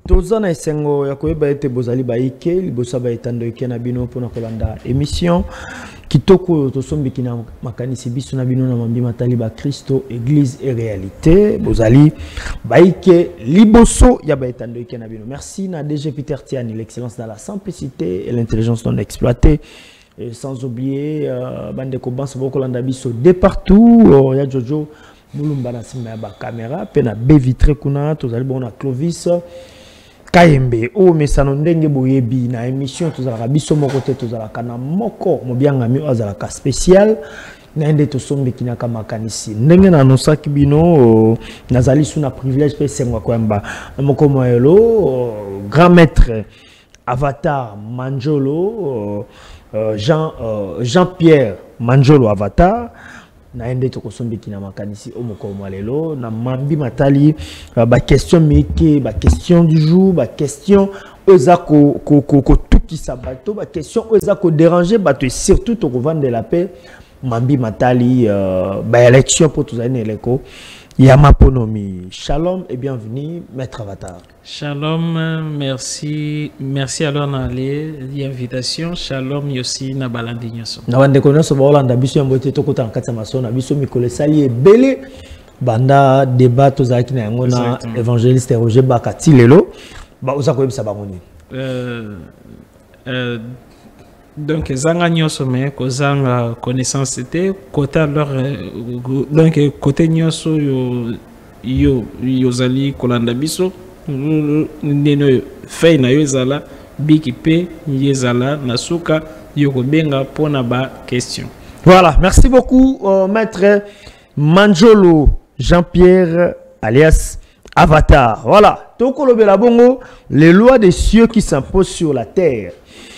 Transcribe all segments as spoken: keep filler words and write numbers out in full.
Tozana esengo ya koyeba ete bozali baike libosa ba etando ike na bino pona kolanda émission kitoko tosombi kina makanisi biso na bino na mambi matali ba Kristo église et réalité bozali baike liboso ya ba etando ike na bino. Merci na D G Peter Tiani, l'excellence dans la simplicité et l'intelligence non exploitée. Et sans oublier euh, bande ko banse boko landa biso de partout oh, ya Jojo mulumba na simba ya ba caméra pe na baie vitrée kuna tozali bon na Clovis Kayembe o mesano ndenge boyebi na émission tozala biso moko te tozala kana moko mobianga mi azala ka spécial na ende to sombe kinaka makanisi ndenge na nosaki bino nazali suna privilège pe sengwa kwamba moko moelo grand maître Avatar Manjolo euh, Jean euh, Jean-Pierre Manjolo Avatar na ende to kosombi kina makanisi omoko mwalelo na mambi matali uh, ba question meke ba question du jour ba question oza ko ko ko, ko tuki sabato ba question oza ko déranger bato et surtout to vendre la paix mambi matali uh, ba élection pour tous les leko Yamaponomi. Shalom et bienvenue, Maître Avatar. Shalom, merci, merci alors na l'invitation. Shalom yosi na balandi nyoso. Na wande kono so ba Holanda biso yambote to kota nkatsa maso na biso mikole sali ebele banda débat to zaki na yango na évangéliste Roger Bakati lelo ba oza ko yebisa bangoni. Euh euh donc zanga nyoso me ko zanga connaissance c'était côté alors donc côté nyoso yo yo yozali kolanda biso neno fei na yozala biki pe yezala nasuka yoko benga pona ba question. Voilà, merci beaucoup euh, maître Manjolo Jean-Pierre alias Avatar. Voilà, tokolobela bongo les lois des cieux qui s'imposent sur la terre.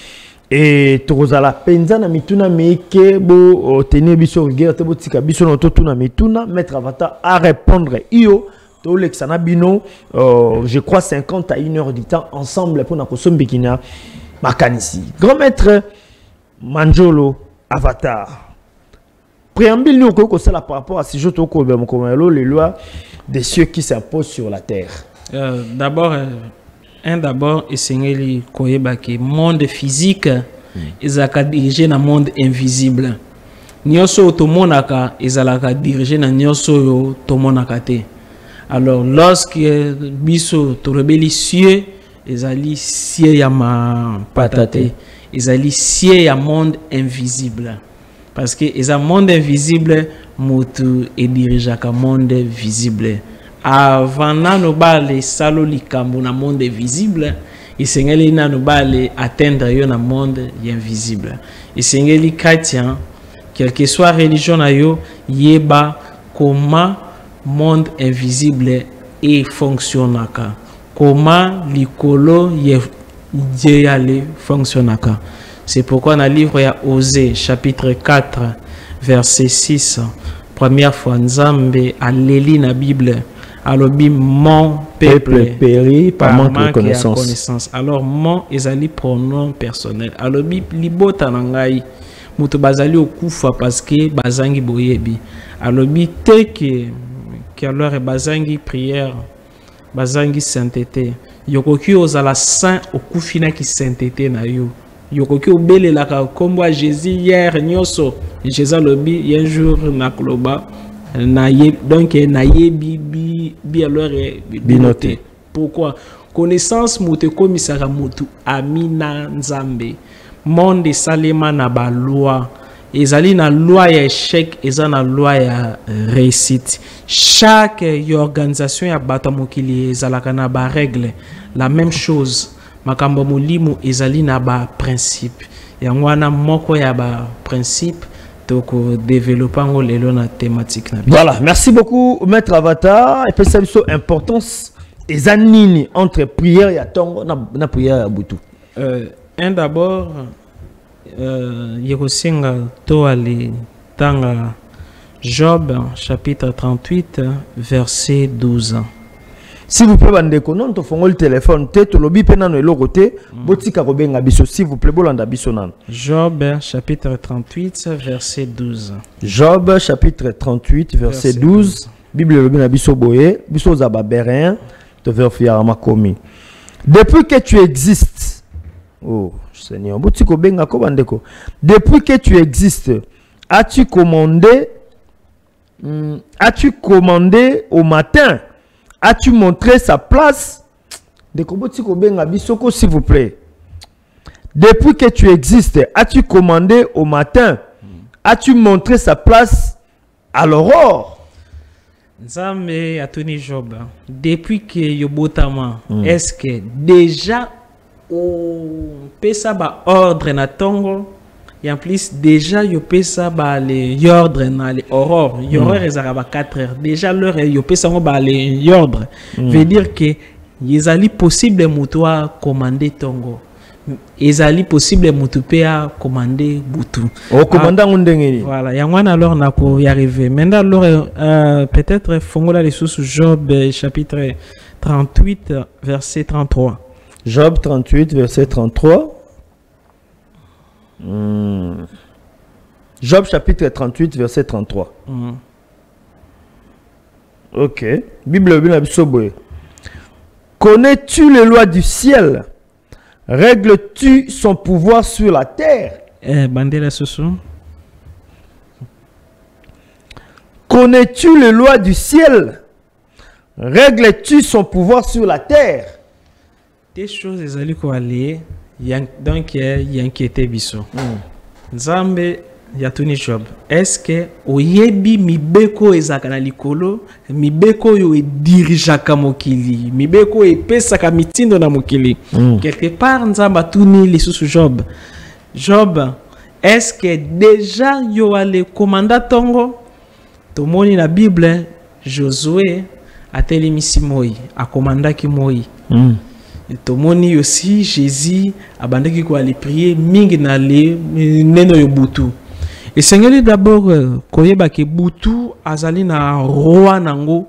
Et tozala penza na mituna meke bo tenir biso guerre te botika biso no totuna mituna Maître Avatar à répondre io to lexana bino euh, je crois cinquante à une heure du temps ensemble pour na kosombikina makanisi. Grand maître Manjolo Avatar. Préambule nous ko ça par rapport à ce jeu to ko be mokomelo les lois des cieux qui s'imposent sur la terre. Euh, d'abord euh... Un d'abord, essayez le monde physique, ils ont dirigé dans le monde invisible. Nyoso tomonaka, ils ont dirigé dans nyoso tomonakate. Alors, lorsque biso torobeli cieux, ils ont cieux yama patate, ils ont cieux ya monde invisible. Parce que ils ont monde invisible, motu et dirige à monde visible. Avant nous balé salo likambo na monde visible, isengeli na nous balé atteindre yo na monde invisible. Isengeli chrétien, quelle que soit religion na yo, yeba comment monde invisible et fonctionnaka. Comment likolo ye ale fonctionnaka. C'est pourquoi dans le livre ya Osée chapitre quatre verset six, première fois Nzambe aleli na Bible. Alors, mon peuple périt par manque de connaissance. connaissance. Alors, mon ezali pronom personnel. Alors, libota nangai muto bazali okufa parce que bazangi boyebi. Alors, te que que alors bazangi prière, bazangi sainteté. Yokoki ozala saint okufina ki sainteté na yo. Yokoki obele la kombo a Jésus hier nyoso. Jésus lobi un jour na kloba. Donc, naye bi bi bi alors binoté. Pourquoi? Connaissance moute komisara mutu amina nzambe. Monde salema na ba loi. Ezali na loi ya échec, ezali na loi ya réussite. Chaque organisation ya bato mokili ezalaka na ba règle. La même chose. Makambo mulimu ezali na ba principe. Yango wana moko ya ba principe. Donc, développant les thématiques. Voilà, merci beaucoup, Maître Avatar. Et puis, c'est une importance des années entre prière et tongo na prière à Boutou. Un d'abord, il y a aussi dans Job, chapitre trente-huit, verset douze. S'il vous plaît, bandeko, non, to fongo le téléphone, te to lobi pena no elogote, botika kobenga biso, s'il vous plaît, bolanda biso nan. Job, chapitre trente-huit, verset douze. Job, chapitre trente-huit, verset douze. Bible lobi na biso boye, biso zaba berin, to verfiara makomi. Depuis que tu existes, oh Seigneur, depuis que tu existes, as-tu commandé, hum, as-tu commandé au matin, as-tu montré sa place? S'il vous plaît. Depuis que tu existes, as-tu commandé au matin, as-tu montré sa place à l'aurore? Nzambe a tenu Job. Depuis que Yobotama, Mm. est-ce que déjà on peut ça ba ordre na tongo et en plus déjà yo peut ça ba les ordre na les aurore. Y aura réservé quatre heures. Déjà l'heure yo peut ça ba les ordre. Veut dire que yezali possible mutoa commander tongo. Ezali possible mutupe a commander butu. Oh, commandant Ndengeni. Voilà, il y a un alors n'a pas y arriver. Maintenant, alors, euh, peut-être Fongola les sous Job euh, chapitre trente-huit, verset trente-trois. Job trente-huit, verset trente-trois. Hmm. Job chapitre trente-huit, verset trente-trois. Mm. Ok. Bible Bible Bible. Connais-tu les lois du ciel? Règles-tu son pouvoir sur la terre? Eh, bandela soso. Connais-tu les lois du ciel? Règles-tu son pouvoir sur la terre? Des choses les alliés quoi aller, donc il y a inquiété biso. Nzambe ya tuni Job. Est-ce que oyebi mibeko ezaka na likolo, mibeko yo e dirijaka mokili, mibeko e pesaka mitindo na mokili. Mm. Quelque part nzamba tuni les sous Job. Job, est-ce que déjà yo ale commanda tongo? Tomoni na Bible Josué a telemisi moi, a commanda ki moi. Mm. Tomoni aussi Jésus a bandaki ko aller prier mingi na le neno yo butu. Et Seigneur d'abord koyeba ke butu azali na roi nango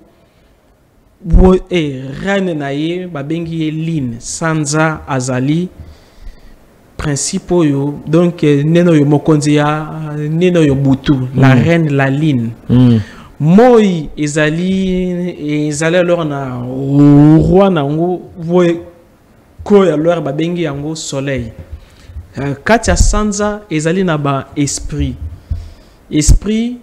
et reine na ye babengi ye line sanza azali principe yo donc neno yo mokonzi ya neno yo butu mm. la reine la line mm. moi ezali ezali alors na roi nango voye ko alors babengi yango soleil kati ya sanza ezali na ba esprit esprit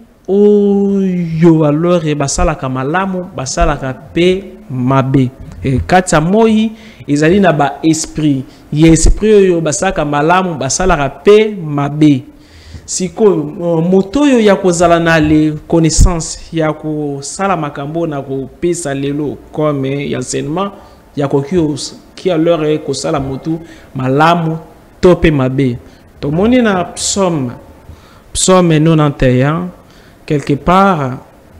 oyo alors basalaka malamu basalaka pe mabe kati ya moi ezali na ba esprit ye esprit oyo basalaka malamu basalaka pe mabe siko moto oyo ya kozala na le connaissance ya kosala makambo na kopesa lelo comme enseignement ya koki ki alors kosala motu malamu to pe mabe tomoni na psaume Psaume quatre-vingt-onze, quelque part,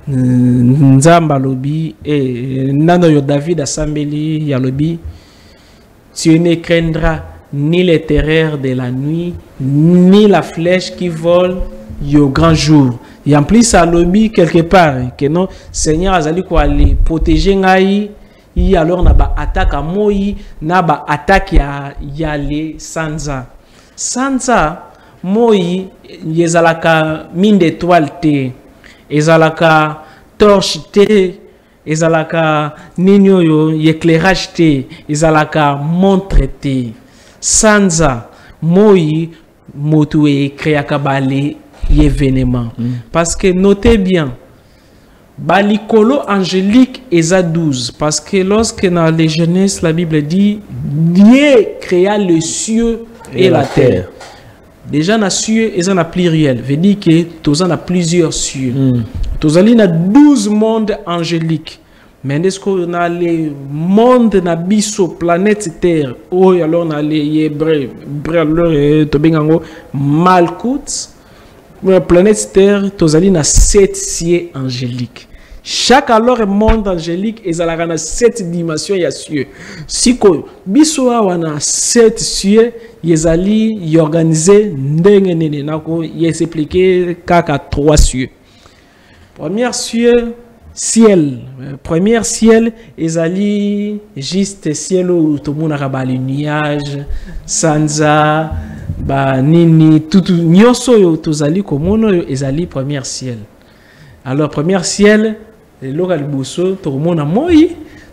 Nzamba lobi et nano yo David asambeli ya lobi, tu ne craindras ni les terreurs de la nuit, ni la flèche qui vole au grand jour. Et en plus, à lobi quelque part, que non, Seigneur azali ko aller protéger ngai, y alors na ba attaque à moi, na ba attaque ya ya le sanza. Sanza moi ezalaka mine d'étoile te ezalaka torche te ezalaka nini oyo éclairage te ezalaka montre te sanza moi motu e créaka bale événement mm. Parce que notez bien balikolo angélique eza douze parce que lorsque dans les Genèse la Bible dit Dieu créa le cieux et, et la, la terre, terre. Déjà, na cieux, ils ont pluriel. Veut dire que tous en a plusieurs cieux. Mm. Tous en a douze mondes angéliques. Mais est-ce qu'on a les mondes na biso planète Terre? Oh, alors on a les Hébreux, alors to bengango Malkout. Planète Terre, tous en a sept cieux angéliques. Chaque alors monde angélique est à sept dimensions ya cieux. Si ko biso wana sept cieux, yezali y organisé ndenge nene nako yes expliqué kaka trois cieux. Premier cieux ciel, premier ciel ezali juste ciel où tout le monde a bali nuage, sanza ba nini tout nyoso yo tozali komono yo ezali premier ciel. Alors premier ciel local bosso tout le monde a moi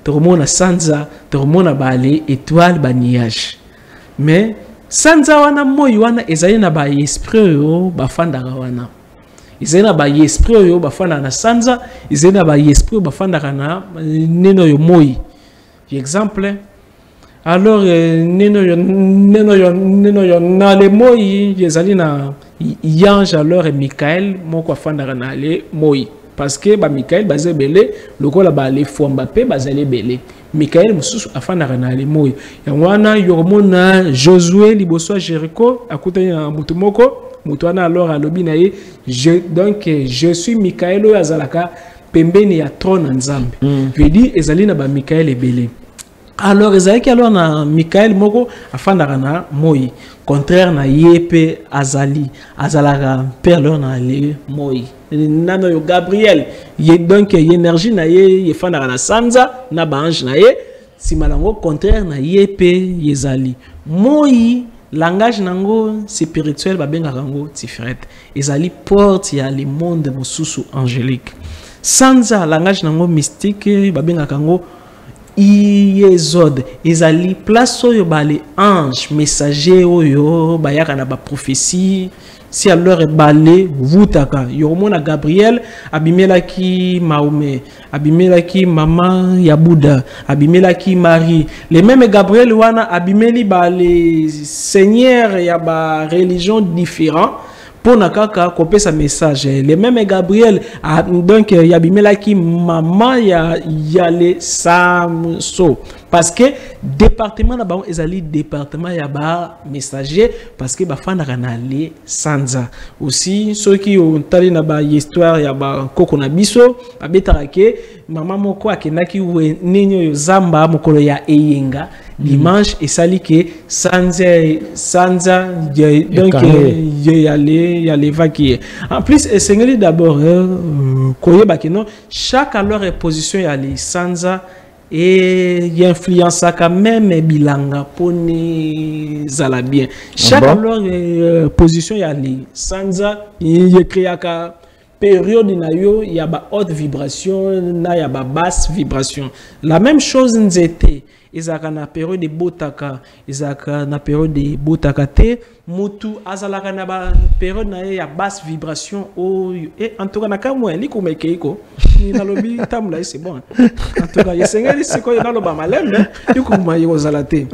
tokomona sanza tokomona bale étoile ba nuage mais sanza wana moi wana ezali na ba esprit oyo bafandaka wana ezali na ba esprit oyo bafandaka na sanza ezali na ba esprit oyo bafandaka na neno yo moi exemple alors neno yo neno yo neno yo na le moi ezali na yange alors Michael moko afandaka na le moi parce que ba Michael bazé belé lokola ba le fomba pe bazali belé Michael mususu afandaka na le moi yangwana yoromona Josué liboso Jéricho akutani na mutu moko mutu wana alors alobi na ye je donc je suis Michael oyo azalaka pembeni ya trône nzambe mm. Vedi ezali na ba Michael ebelé alors ezalaki alors na Michael moko afandaka na moi contraire na yepe azali azalaka père leur na le moi nano yo Gabriel ye donc énergie na ye ye fandaka na sanza na ba ange na ye simalango contraire na yepe yezali moi langage nango spirituel babengaka ngo tifret ezali porte ya le monde mosusu angélique sanza langage nango mystique babengaka ngo Iezod ezali place oyo bale ange messager oyo bayaka na ba prophétie si alors balé vutaka yoromona Gabriel abimelaki Mahomet abimelaki maman ya Bouddha abimelaki Marie les mêmes Gabriel wana abimeli bale seigneur ya ba religion différent pour nakaka couper sa message les mêmes Gabriel a, donc ya bimelaki maman ya yale samso parce que département na ba ezali département ya ba messager parce que ba fandaka na le sanza aussi ceux qui ont tali na ba histoire ya ba koko na biso babetaka ke maman moko akendaki we ninyo yo zamba mokolo ya eyenga dimanche et sali que sanza sanza donc y aller y aller vaquer en plus essayez d'abord koye bakeno chaque alors position y aller sanza et y influence quand même bilanga pone zala bien chaque alors euh, position y aller sanza y créaka période na yo y a ba haute vibration na y a ba basse vibration la même chose nzete ezaka na période de botaka ezaka na période de botaka te mutu azalaka na ba période na ya basse vibration o et en tout cas na kamwe ni kumekeiko ni nalobi tamla c'est bon en tout cas yesengeli siko naloba malembe yukuma yiko zalate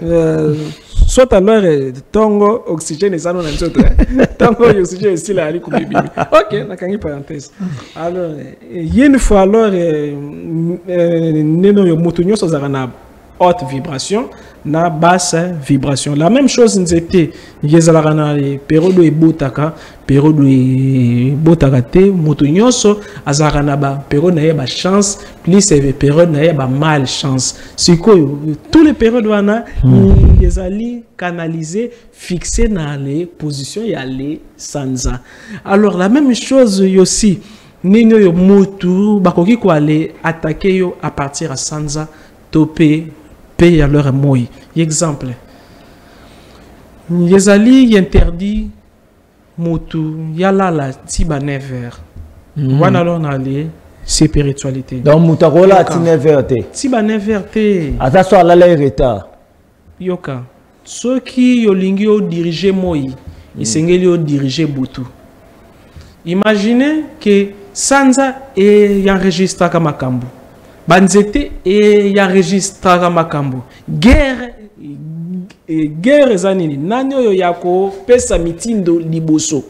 soit alors tongo oxygène ezano na nzoto tongo oxygène c'est là ali kubibi OK na kangi parenthèse alors une fois alors neno yo mutu nyoso zaka na haute vibration na basse vibration la même chose nzete yezalaka na période e botaka période e botaka te moto nyonso azalaka na ba période na ye ba chance plus e période na ye ba mal chance sikoyo tous les périodes wana mm. yezali canalisé fixé na les positions ya les sanza alors la même chose aussi nino yo motu bakoki ko aller attaquer yo à partir à sanza topé paye à leur moi exemple yezali interdit motu yala la tiba never wana alors na les spiritualité donc mutakola ti never te tiba never te ata so ala la retard yoka ceux qui yolingi o diriger moi isengeli o diriger butu imaginez que sanza et enregistre kama makambo banzete et enregistre makambo guerre et guerre zanini nani oyo yako pesa mitindo liboso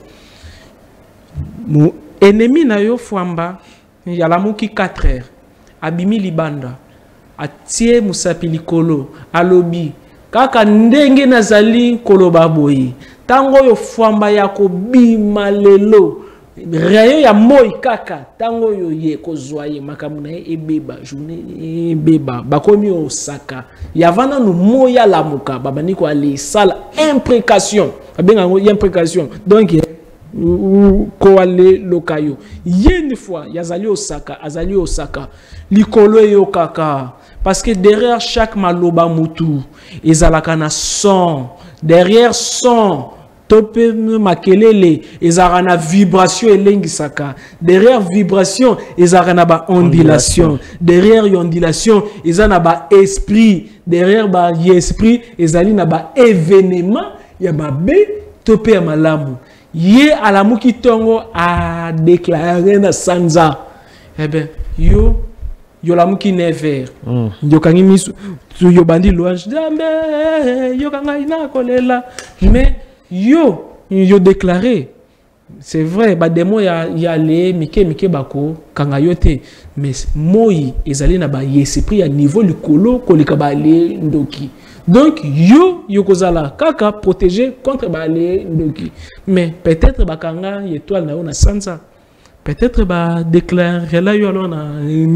mu ennemi na yo fwamba yalamuki quatre heures abimi libanda atie musapi likolo alobi kaka ndenge nazali koloba boyi tango yo fwamba yako bima lelo rayo ya moi kaka tango yo ye kozwa ye makamu na ye ebeba journée ebeba bakomi osaka yavana no moya lamuka babani ko ali sala imprécation abenga ngo imprécation donc ko ale lokayo yeni fois yazali osaka azali osaka likolo yo kaka parce que derrière chaque maloba mutu ezalaka na son derrière son topé makelele ezara na vibration elengisaka derrière vibration ezara na ba ondulation derrière ondulation ezana ba esprit derrière ba esprit ezali na ba événement ya ba be topé ya malamu ye alamu kitongo a déclaré na sanza eh ben yo yo la muki never mm. yo kangi misu yo bandi louange dambe yo kanga ina kolela mais yo yo déclaré c'est vrai ba demo ya ya le mike mike bako kanga yote mais moi ezali na ba esprit ya niveau likolo kolika ba le ndoki donc yo yo kozala kaka protéger contre ba le ndoki mais peut-être ba kanga étoile na ona sansa peut-être ba déclarer là yo alors na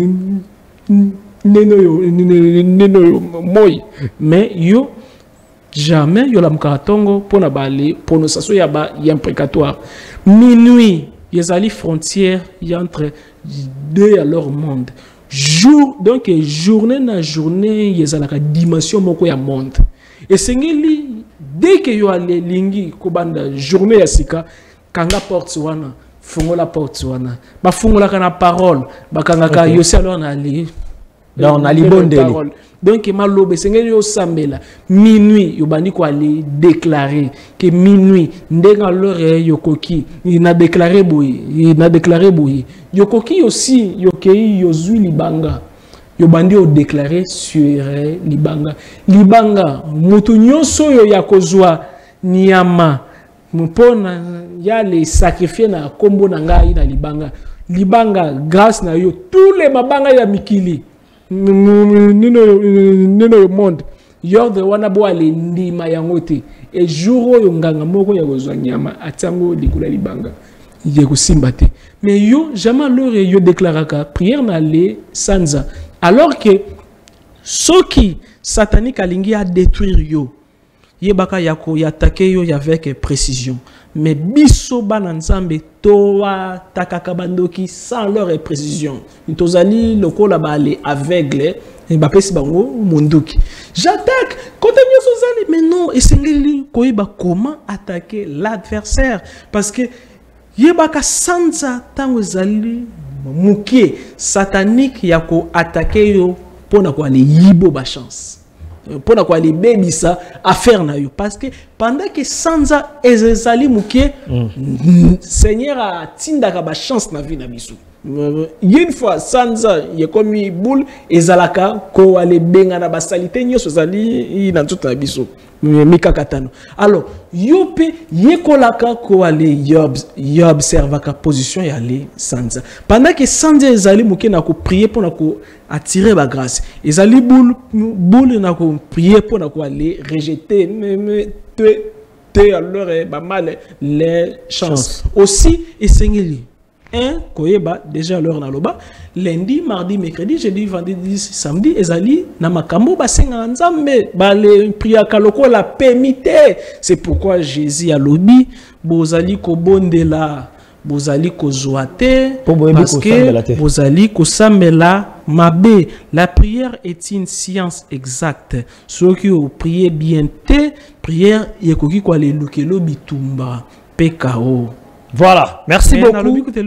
neno yo neno yo moi mais yo jamais yo la mkaratongo pona bale prononciation ya ba imprécatoire minuit yezali frontière entre deux à leur monde jour donc journée na journée yezala ka dimension moko ya monde et sengeli dès que yo ale lingi kobanda journée ya sika kanga porte wana fungola porte wana ba fungola kana parole ba kanga ka yo se alors na ali donc na libondeli donc malobe sengeli yo sambela minuit yo bandi ko aller déclarer que minuit ndenga lore yo koki il a déclaré boyi il a déclaré boyi yo koki aussi yo kei yo zui libanga yo bandi o déclarer sur libanga libanga mutu nyonso yo ya kozwa nyama mpona ya les sacrifier na kombo na ngai na libanga libanga grâce na yo tous les mabanga ya mikili nino nino monde yo the wana bo ale ndima yango te et jour yo nganga moko ya kozwa nyama atango likula libanga ye kosimba te mais yo jamais lore yo déclaraka prière na le sanza alors que ceux qui satanique alingi a détruire yo yebaka yako yatake yo avec précision mais biso bana nzambe toa takaka bandoki sans leur précision tozali lokola bale aveugle et ba pesi bango mondoki j'attaque côté nyoso zali mais non esengeli koyeba comment attaquer l'adversaire parce que yebaka sanza tango zali mukie satanique yako attaquer yo pona ko ali yibo ba chance pour quoi les baby ça affaire na yo parce que pendant que sanza ezali muke mm. Seigneur a tinda ka ba chance na vie na biso une fois sanza ye komi boule ezalaka ko ale benga na ba salité nyoso zali na tout na biso mikakatano alors yo pe yekolaka ko ale yob yob observa ka position ya le sanza pendant que sanza ezali muke na ko prier pour na ko attirer ba grâce ezali boule boule na ko prier pour na ko aller rejeter mais te te alors ba mal les chances aussi esengeli un koyeba déjà l'heure na loba lundi mardi mercredi jeudi vendredi samedi ezali na makambo basenga nzambe bale priya kaloko la permité c'est pourquoi Jésus a lobi bozali ko bondela bozali ko zoate parce que bozali ko sambela mabe la prière est une science exacte ceux qui ont prié bien te prière yekoki ko le lukelo bitumba pekao. Voilà, merci beaucoup.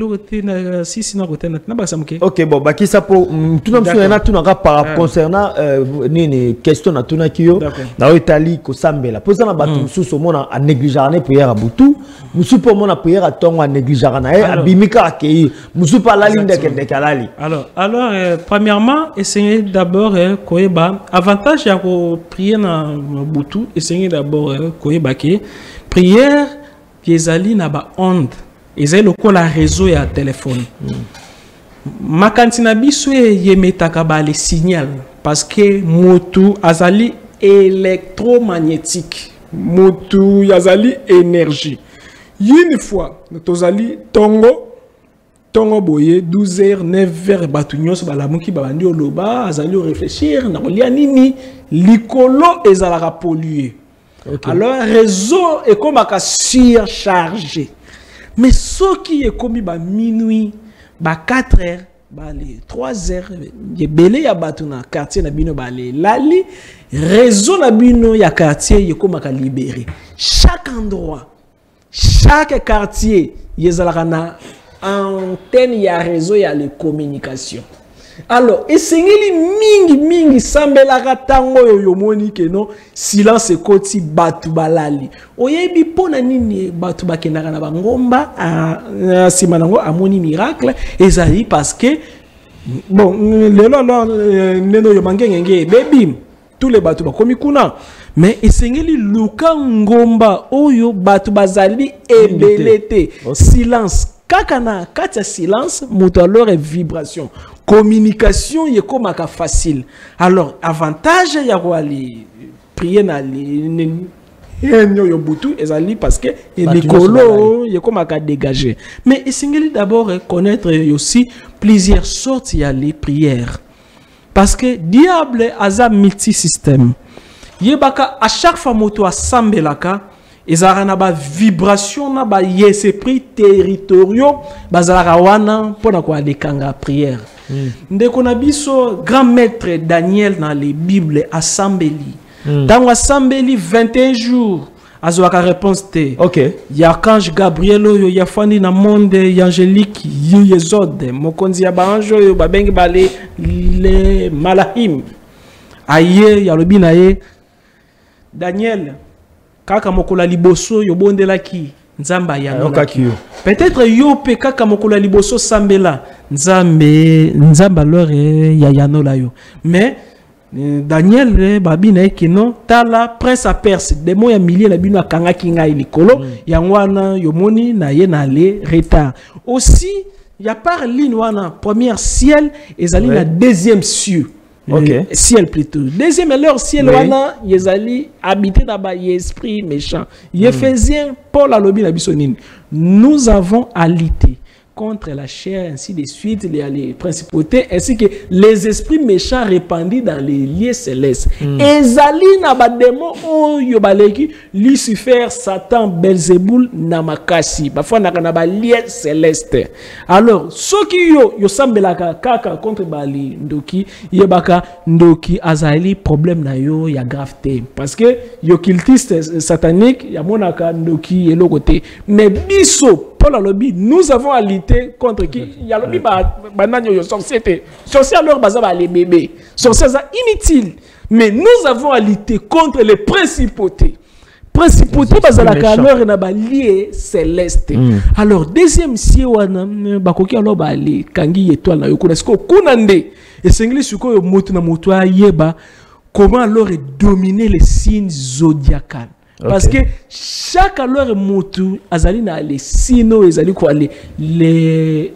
Ok, bon, bah qui ça pour tout le monde tout n'a pas concernant ni question na tout na kiyo na Italie ko sambela. Posa na batu mususu mona a négliger na prière à butu, mususu pour mona prière à tongo a négliger na e abimika akei, mususu pa la ligne de kalali. Alors, alors euh, premièrement, essayez d'abord euh, koyeba avantage ya ko prier na butu, essayez d'abord euh, koyeba ke prière ezali na ba onde ezali lokola réseau ya téléphone makanti na biso yemetaka ba le signal parce que motu azali électromagnétique motu yazali énergie une fois tozali tongo tongo boye douze heures neuf heures batu nyonso balamuki babandi oloba azali réfléchir na kolia nini likolo ezalaka pollué. Okay. Alors réseau est comme à surchargé mais ce qui est comme à minuit ba quatre heures ba les trois heures il belé ya batu na quartier na bino ba les lali réseau na bino ya quartier est comme à libérer chaque endroit chaque quartier yezalaka na antenne ya réseau ya les communications. Alors, et sengeli mingi mingi sambelaka tango yo yomoni ke no silence koti batu balali. Oyebi pona nini batu bakendaka na bangomba a simanango amoni miracle ezali parce que bon lelo alors neno yo mangengenge baby tous les batu bakomi kuna mais esengeli luka ngomba oyo batu bazali ebelete silence kaka na kati ya silence moto alors vibration communication y comme facile. Alors avantage ya ko ali prier na li yo butu ezali parce que les colo y comme à dégager. Mais esengeli d'abord connaître aussi plusieurs sortes y a les prières. Parce que diable aza multi-système. Yebaka à chaque fois moto asambelaka ezara na ba vibration na ba yes esprit territoriaux bazala wana pona ko alekanga prière. Mm. Ndeko na biso grand maître Daniel dans les Bibles asambeli. Mm. Dans asambeli vingt et un jours azwaka réponse te. OK. Ya archange Gabriel yo ya fandi na monde ya angélique yezode mokonzi ya banjo yo babengi bale le malahim. Aye ya lobi na ye Daniel kaka mokola liboso yo bondelaki nzamba ya nolaki. Peut-être yo pe kaka mokola liboso sambela nzambe nzamba lore ya yanola yo. Mais Daniel babi na ekino tala prince a perse demo ya milier la bino akanga kinga ilikolo mm. ya wana yo moni na ye na le retard. Aussi ya par ligne wana première ciel ezali ouais. na deuxième cieux. Okay. Ciel plutôt. Deuxième alors ciel wana oui. yezali habité d'aba esprit méchant. Éphésiens Paul a lobi na bisonine. Nous avons alité contre la chair, ainsi de suite, les, les principautés, ainsi que les esprits méchants répandus dans les lieux célestes. Ezali na ba démon o yo baleki Lucifer, Satan, Belzéboul, Namakasi. Parfois na na ba lieux célestes. Alors, ceux qui yo yo sambelaka kaka contre bali ndoki yebaka ndoki azali problème na yo ya gravité parce que yo cultiste satanique ya monaka ndoki elo côté. Mais biso Paul a lobby, nous avons à lutter contre qui? Il y a lobby, il sorcier. Sorcier alors, bah, les bébés. Sorcier, c'est inutile. Mais nous avons à lutter contre les principautés. Principautés, bah, alors, on a lié céleste. Alors, deuxième ciel, bah, alors, bah, les kangi étoiles, na yoko, est-ce que kunande, et c'est anglais, ce que yo moto na moto yeba, comment alors dominer les signes zodiacaux? Parce okay. que chaque alors motu azali na les sino ezali quoi les les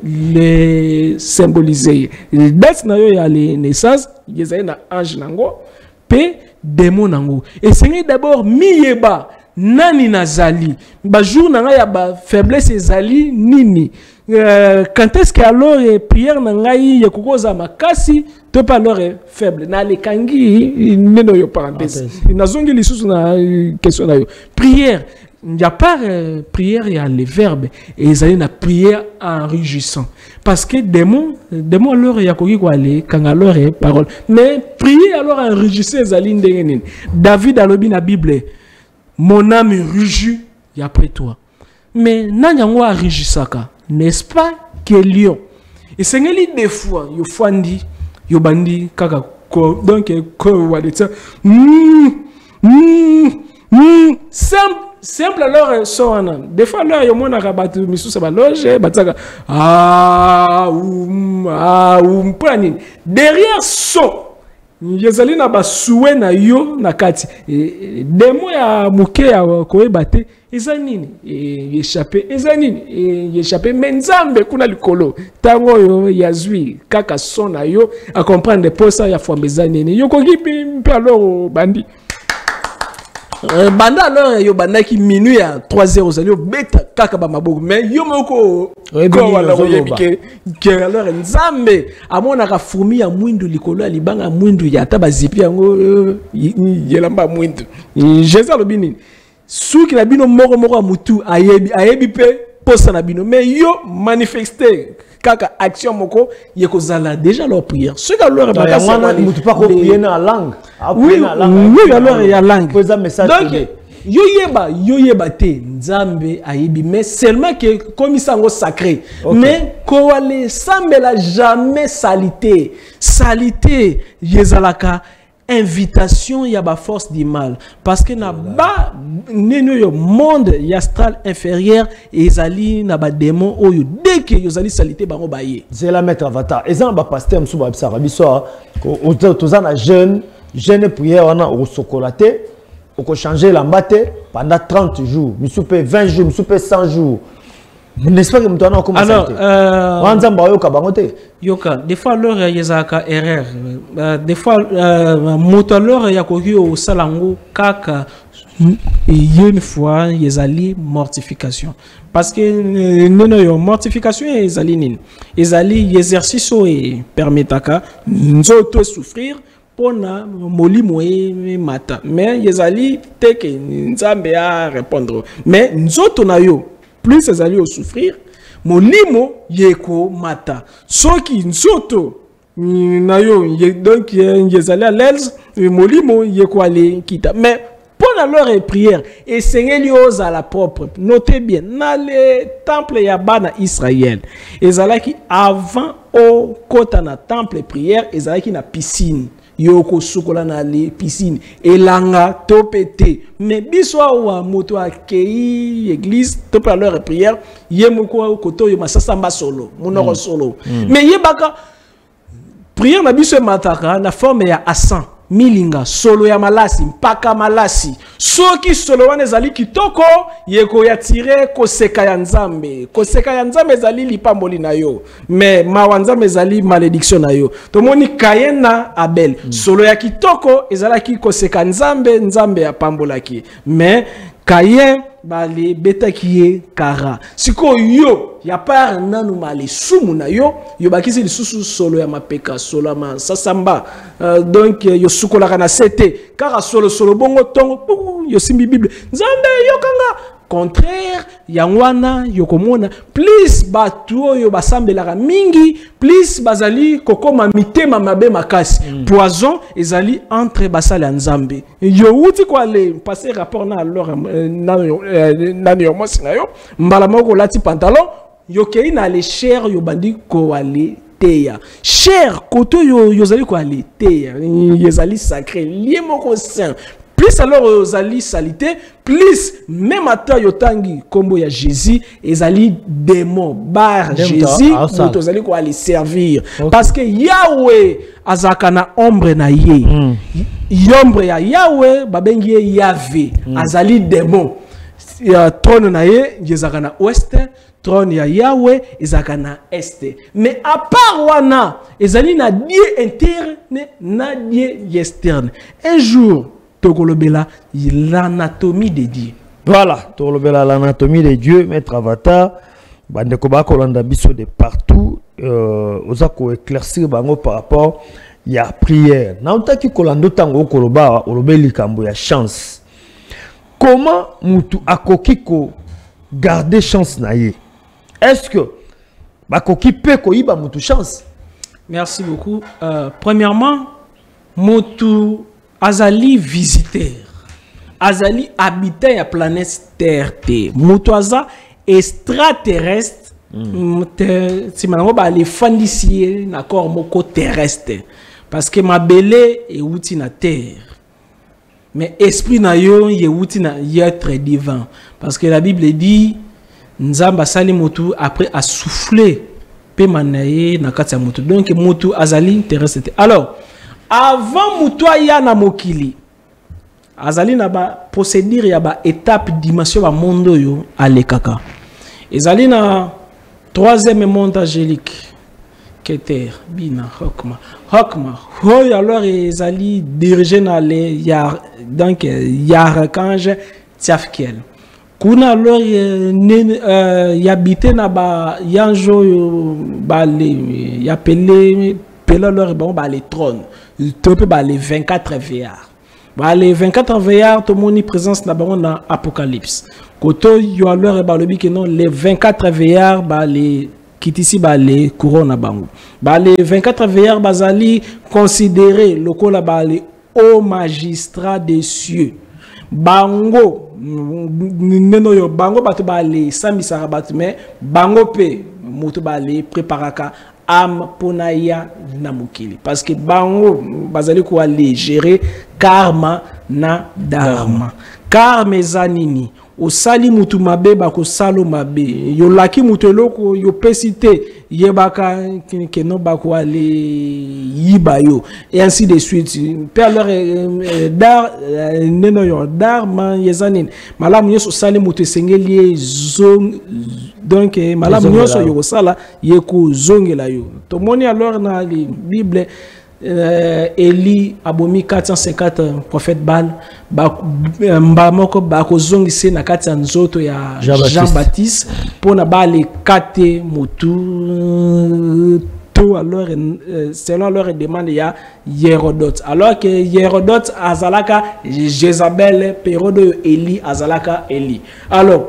les symboliser les dates na yo ya les naissances ezali na ange nango pe démon nango et c'est d'abord miyeba nani nazali ba jour nanga ya ba faiblesse ezali nini euh, quand est-ce que alors prière nangai ya kokoza makasi to pas alors faible na le kangi neno yo parenthèse nazongi lisusu na question na yo prière il y a pas euh, prière il y a les verbes et ils allaient na prière en rugissant parce que démon démon alors il y a koki ko aller quand alors parole mais prier alors en rugissant ils allaient ndengeni David a lobi na Bible mon âme rugit y après toi mais nanyango a rugissaka n'est-ce pas que lion et c'est ngeli des fois yo fandi yo bandi kaka ko donc ko wadeta mm mm simple simple alors son des fois là yo mona rabatu misusa ba loge bataka ah um ah um pani derrière son yezali na basuwe na yo na kati demo ya muke ya ko ebate ezanini e échappé ezanini e échappé menzambe kuna likolo tango yo yazwi kaka son na yo a comprendre posa ya fombezanini yo ko kipi mpe alors bandi Euh, banda alors yo banda ki minuit à trois zéro zéro beta kaka ba maboko mais yo moko ko wala ko yebike ke alors nzambe amona ka fourmi ya mwindu likolo libanga mwindu ya taba zipi yango yelamba mwindu Jésus lo bini suki na bino moko moko mutu ayebi ayebi pe posa na bino mais yo manifester kaka action moko yeko zala déjà leur prière ce que leur ba ça mutu pas ko prier na langue oui oui alors il y a langue poser message donc yoyeba yoyeba te nzambe ayebi mais seulement que comme sango sacré okay. Mais ko wale sambela jamais salité salité yezalaka invitation ya ba force du mal parce que na ba neno yo monde astral inférieur ezali na ba démon oyo dès que yozali salité bango baye c'est la maître avatar ezan ba pasteur msu ba bisara biso ko tozana jeune jeune prière wana au sokolaté au changer l'ambate pendant trente jours msu pe vingt jours msu pe cent jours. N'est-ce pas que nous avons commencé alors euh, yoka des fois leur yazaka erreur des fois moto leur yakoki au salango kaka une fois yazali mortification parce que non non mortification yazali nin yazali exercice et permetaka nzoto souffrir pona molimo e mata mais yazali teke nzambe a répondre mais nzoto na yo plus ces alliés au souffrir, mon limo yeko mata. Soki nsoto na yo donc les alliés à l'aise, mon limo yeko ale kita. Mais pour leur prière et Seigneur ose à la propre. Notez bien, dans le temple yabana Israël, ils allaient qui avant au côté na temple prière, ils allaient qui na piscine. Yoko sukola na les piscine elanga topete mais biswa wa moto akei église to par leur prière yemoko koto yo masasamba solo monoro solo mais yebaka prière na biso mataka na forme ya asan milinga solo ya malasi mpaka malasi soki solo wana ezali kitoko yeko ya tire koseka ya nzambe koseka ya nzambe ezali lipamboli na yo mais mawa nzambe ezali malédiction na yo tomoni Kayen na Abel mm. Solo ya kitoko ezalaki koseka nzambe nzambe ya pambolaki mais Kayen bale betakiye kara siko yo ya par nanu male sumu na yo yo bakisi lisusu solo ya mapeka solo ma sasamba uh, donc yo sukola kana sete kara solo solo bongo tongo yo simbi bible nzambe yo kanga contraire yangwana yokomona plus batu yo basambelaka mingi plus bazali kokoma mitema mabe makasi mm. Poison ezali entre basali nzambe yo uti kwa le passer rapport na alors na na yo mo sinayo mbala moko lati pantalon yo kei na le cher yo bandi ko ale teya cher koto yo yozali ko ale teya yezali sacré lié moko saint. Plus alors aux ali salité, plus même à ta yotangi combo ya Jésus, ils ali démon bar Jésus, nous allons quoi les servir. Okay. Parce que Yahweh azakana ombre na ye, mm. Yombre ya Yahweh babengi Yahvé, mm. Azali démon. Trône na ye, yezakana ouest, trône ya Yahweh, ezakana est. Mais à part wana, ezali na dieu interne, na dieu externe. Un jour Togolobela, l'anatomie de Dieu. Voilà, Togolobela, l'anatomie de Dieu, maître avatar, Bandekoba Kolanda Biso de partout, euh, Osako éclaircir bango par rapport à la prière. Nautaki Kolando Tango Koloba, Olobeli Kambo ya chance. Comment Moutou Akokiko garder chance naye? Est-ce que Bakoki peut koiba Moutou chance? Merci beaucoup. Euh, premièrement, Moutou Azali visiteur, Azali habitant ya planète Terre, Moutoaza extraterrestre, si manango ba les fandicier na corps moko terrestre, parce que ma belle est outil na terre, mais esprit na yo est outil na être divin, parce que la Bible dit nzamba sali motu après a soufflé pe manaye na kati ya motu, donc motu azali terrestre. Alors avant Moutoua na mokili, azali na ba procédure ya ba étape dimension ba monde yo alekaka. Ezali na troisième monde angélique, Keter, Bina, Hokma, Hokma. Hoy alors ezali dirigé na le ya donc ya archange Tiafkiel. Kuna alors y habité na ba yanjo ba le y appelé pela leur bon ba les trônes. Tu peux les vingt-quatre veillards. Les vingt-quatre veillards, tout le monde présence dans l'Apocalypse. Koto yo alors ba le que non les vingt-quatre veillards ba les kitisi ba les couronnes bango. Ba les vingt-quatre veillards bazali considérés lokola ba les hauts magistrats des cieux. Bango neno yo bango bato ba le sambisa bato mais bango pe moto ba le préparaka am ponaya na mukili parce que bango bazali ko aller gérer karma na dharma karma ezanini osali mutu mabe bako salo mabe yo laki mutu eloko yo pesite yebaka keno bako ale yiba yo et ainsi de suite per alors dar neno yo dar man yezanini malamu yeso sali mutu sengeli zong donc malamu nyoso yo sala yeko zongela yo to moni alors na la Bible Euh, Eli abomi quatre cent cinquante prophète Baal mba moko bako zongise na kati ya nzoto ya Jean-Baptiste pona bale kate mutu to alors euh, selon leur demande ya Hérodote alors que Hérodote azalaka Jézabel période Eli azalaka Eli alors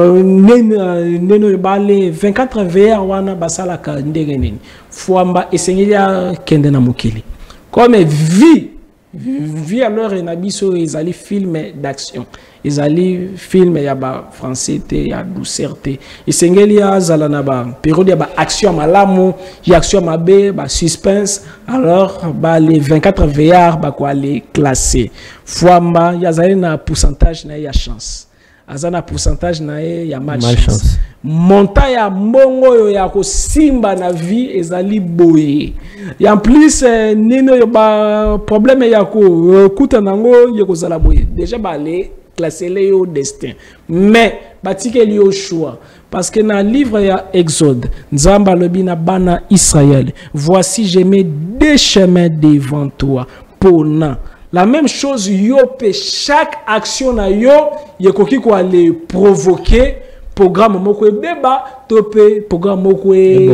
neno bale vingt-quatre vers wana basalaka ndenge nini Fouamba esengeli kende na mukili comme vie vie alors na biso ezali film d'action ezali film ya ba français te ya douceur te esengeli azala na ba période ya ba action malamu ya action mabe ba suspense alors ba les vingt-quatre vers ba ko aller classer Fouamba yazali na pourcentage na ya chance azana pourcentage na ya malchance monta ya mbongo yo ya ko simba na vie ezali boye ya en plus eh, nino yo ba problème ya ko uh, kuta nango ye ko zala boye déjà ba le classer le yo destin mais batike li yo choix parce que dans le livre ya Exode nzamba lobi na bana Israël voici je mets deux chemins devant toi pona la même chose yo pe chaque action na yo yekoki ko aller provoquer programme moko ebeba topé programme moko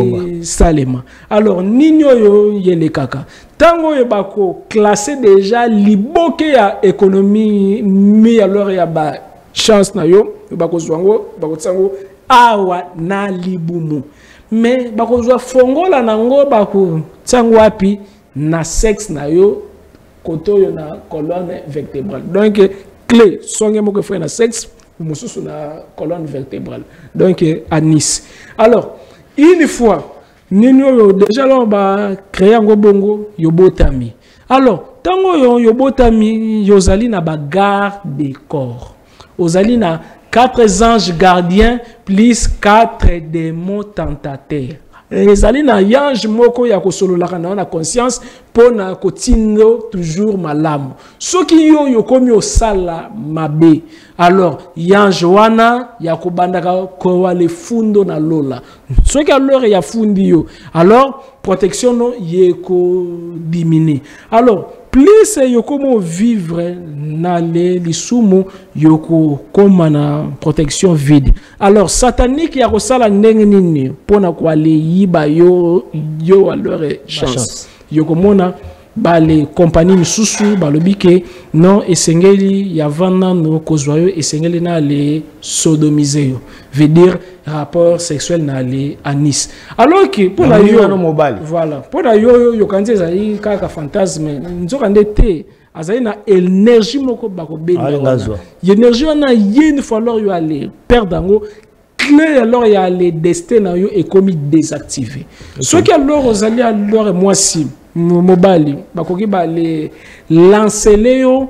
salema alors ninyo yo yele kaka tango yo bako classer déjà liboke ya économie mi alors ya ba chance na yo bako zwango bako tsango awa na libumu mais bako zwa fongola nango bako tsango api na sexe na yo koto yo na colonne vertébrale donc clé songe moko frère na sexe mususu na colonne vertébrale donc à Nice alors une fois nino yo déjà là ba créer ngo bongo yo botami alors tango yo yo botami yo zali na ba garde des corps ozali na quatre anges gardiens plus quatre démons tentateurs ezali na yange moko ya kosololaka na conscience pona kotindo toujours malamu soki yo yokomi osala mabe alors yange wana ya kobandaka ko wale fundo na lola soki alors ya fundi yo alors protection no yeko diminuer alors plus yokomo vivre na le lisumu yoko koma na protection vide alors satanique ya kosala ndenge nini pona ko ale yiba yo yo alors chance yoko mona ba les compagnies misusu balobi ke non esengeli ya vana no kozwa yo esengeli na le sodomiser yo veut dire rapport sexuel na le anis alors que pour la yo voilà pour la yo yo kanze za yi kaka fantasme nzoka ndete azali na énergie moko bako benda énergie wana yene falloir yo aller perdre ngo clé alors il y a les destins yo et comme désactiver ce qui alors ozali alors moi si mobali bakoki ba le lancer leo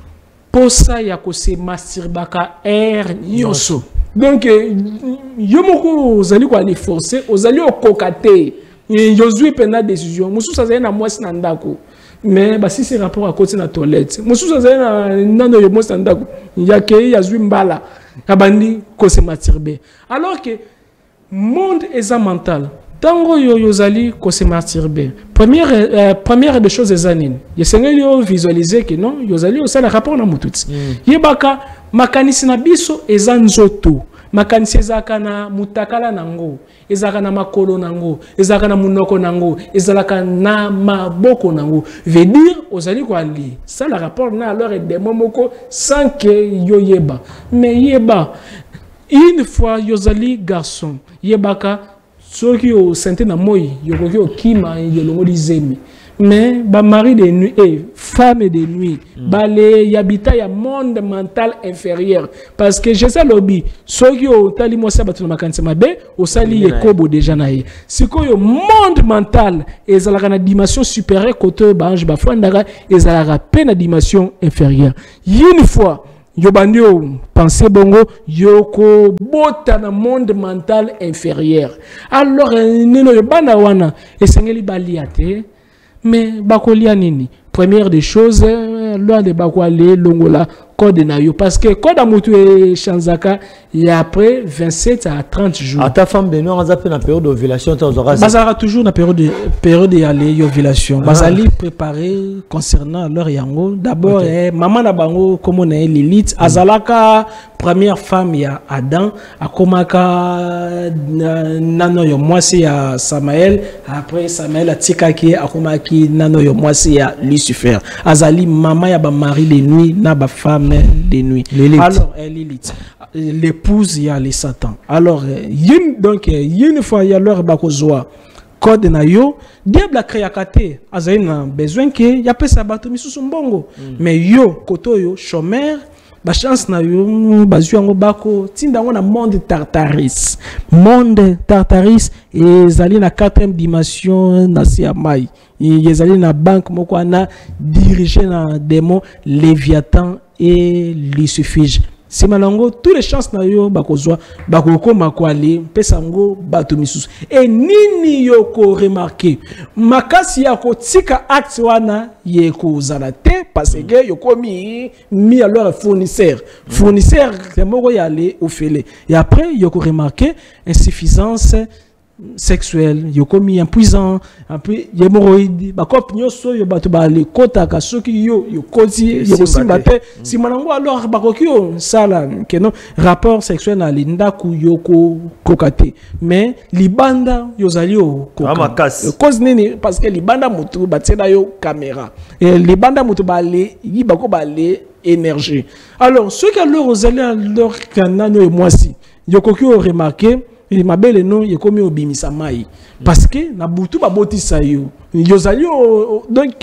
posa ya ko se masturbaka air nyoso donc yo moko ozali ko aller forcer ozali okokate yozui pena décision musu sazali na mwasi na ndako mais ba si c'est rapport à côté na toilette musu sazali na nando yo mwasi na ndako yake yazui mbala kabandi ko se masturber alors que monde est mental tango yo yozali ko se masturber première euh, première des choses des années yesengeli yo visualiser que non yozali osala rapport na mututi mm. yebaka makanisi na biso eza nzoto makanisi ezaka na mutakala nango ezaka na makolo nango ezaka na munoko nango ezalaka na maboko nango veut dire ozali ko ali sala rapport na alors et des momoko sans que yo yeba mais yeba une fois yozali garçon yebaka soki o sente na moi yokoki okima yelongo lizemi mais ba mari de nuit et femme de nuit mm. bale yabita ya monde mental inférieur parce que je sais lobby soki o tali mo sabatu na makanisa mabe o sali ekobo déjà na ye sikoyo monde mental ezalaka na dimension supérieure côté bange ba fondaka ezalaka pe na dimension inférieure une fois yo bandio penser bongo yoko bota na monde mental inférieur alors nino yo bana wana esengeli baliate mais bakolia nini première des choses loin de bakwale longola code na yo parce que code amutu e chanzaka et après vingt-sept à trente jours à ta femme de nous on a fait la période d'ovulation bazara toujours na période de période de aller ovulation bazali préparer concernant leur yango d'abord okay. eh, maman na bango comme on est Lilith mm. azalaka première femme ya Adam akomaka nano yo mwasi ya Samael après Samael atikaki akomaki nano yo mwasi ya Lucifer azali maman ya ba mari de nuit na ba femme de nuit Lilith. Alors eh, Lilith l'épouse il y a les Satan alors yin donc une fois il y a leur bakozwa code na yo diable a créé akate azali na besoin que ya pesa bato misusu mbongo mm. mais yo koto yo chômeur ba chance na yo bazu yango bako tinda ngo na monde Tartaris monde Tartaris ezali na quatrième dimension na siamai ezali na banque moko na dirigé na démon Léviathan et Lucifer si malango tous les chances na yo bakozwa bakoko makwali pesango bato misusu et nini yo ko remarquer makasi ya ko tika acte wana ye ko zalate parce que yo komi mi alors fournisseur fournisseur c'est moko ya aller au fele et après yo ko remarquer insuffisance sexuelle yo komi impuissant un peu hémorroïde ba cop nyoso yo bato ba le kota ka soki yo yo kozi yo simbate si manango alors ba kokio sala que non rapport sexuel na linda ku yoko kokate mais libanda yo zali o koka cause nini parce que libanda mutu batena yo caméra et libanda mutu ba le yi ba ko ba le énergie alors ceux qui alors ozali alors kanano et moi si yo kokio remarquer il m'a belle non il comme au bimisa mai parce que na butu ba botisa yo yozali donc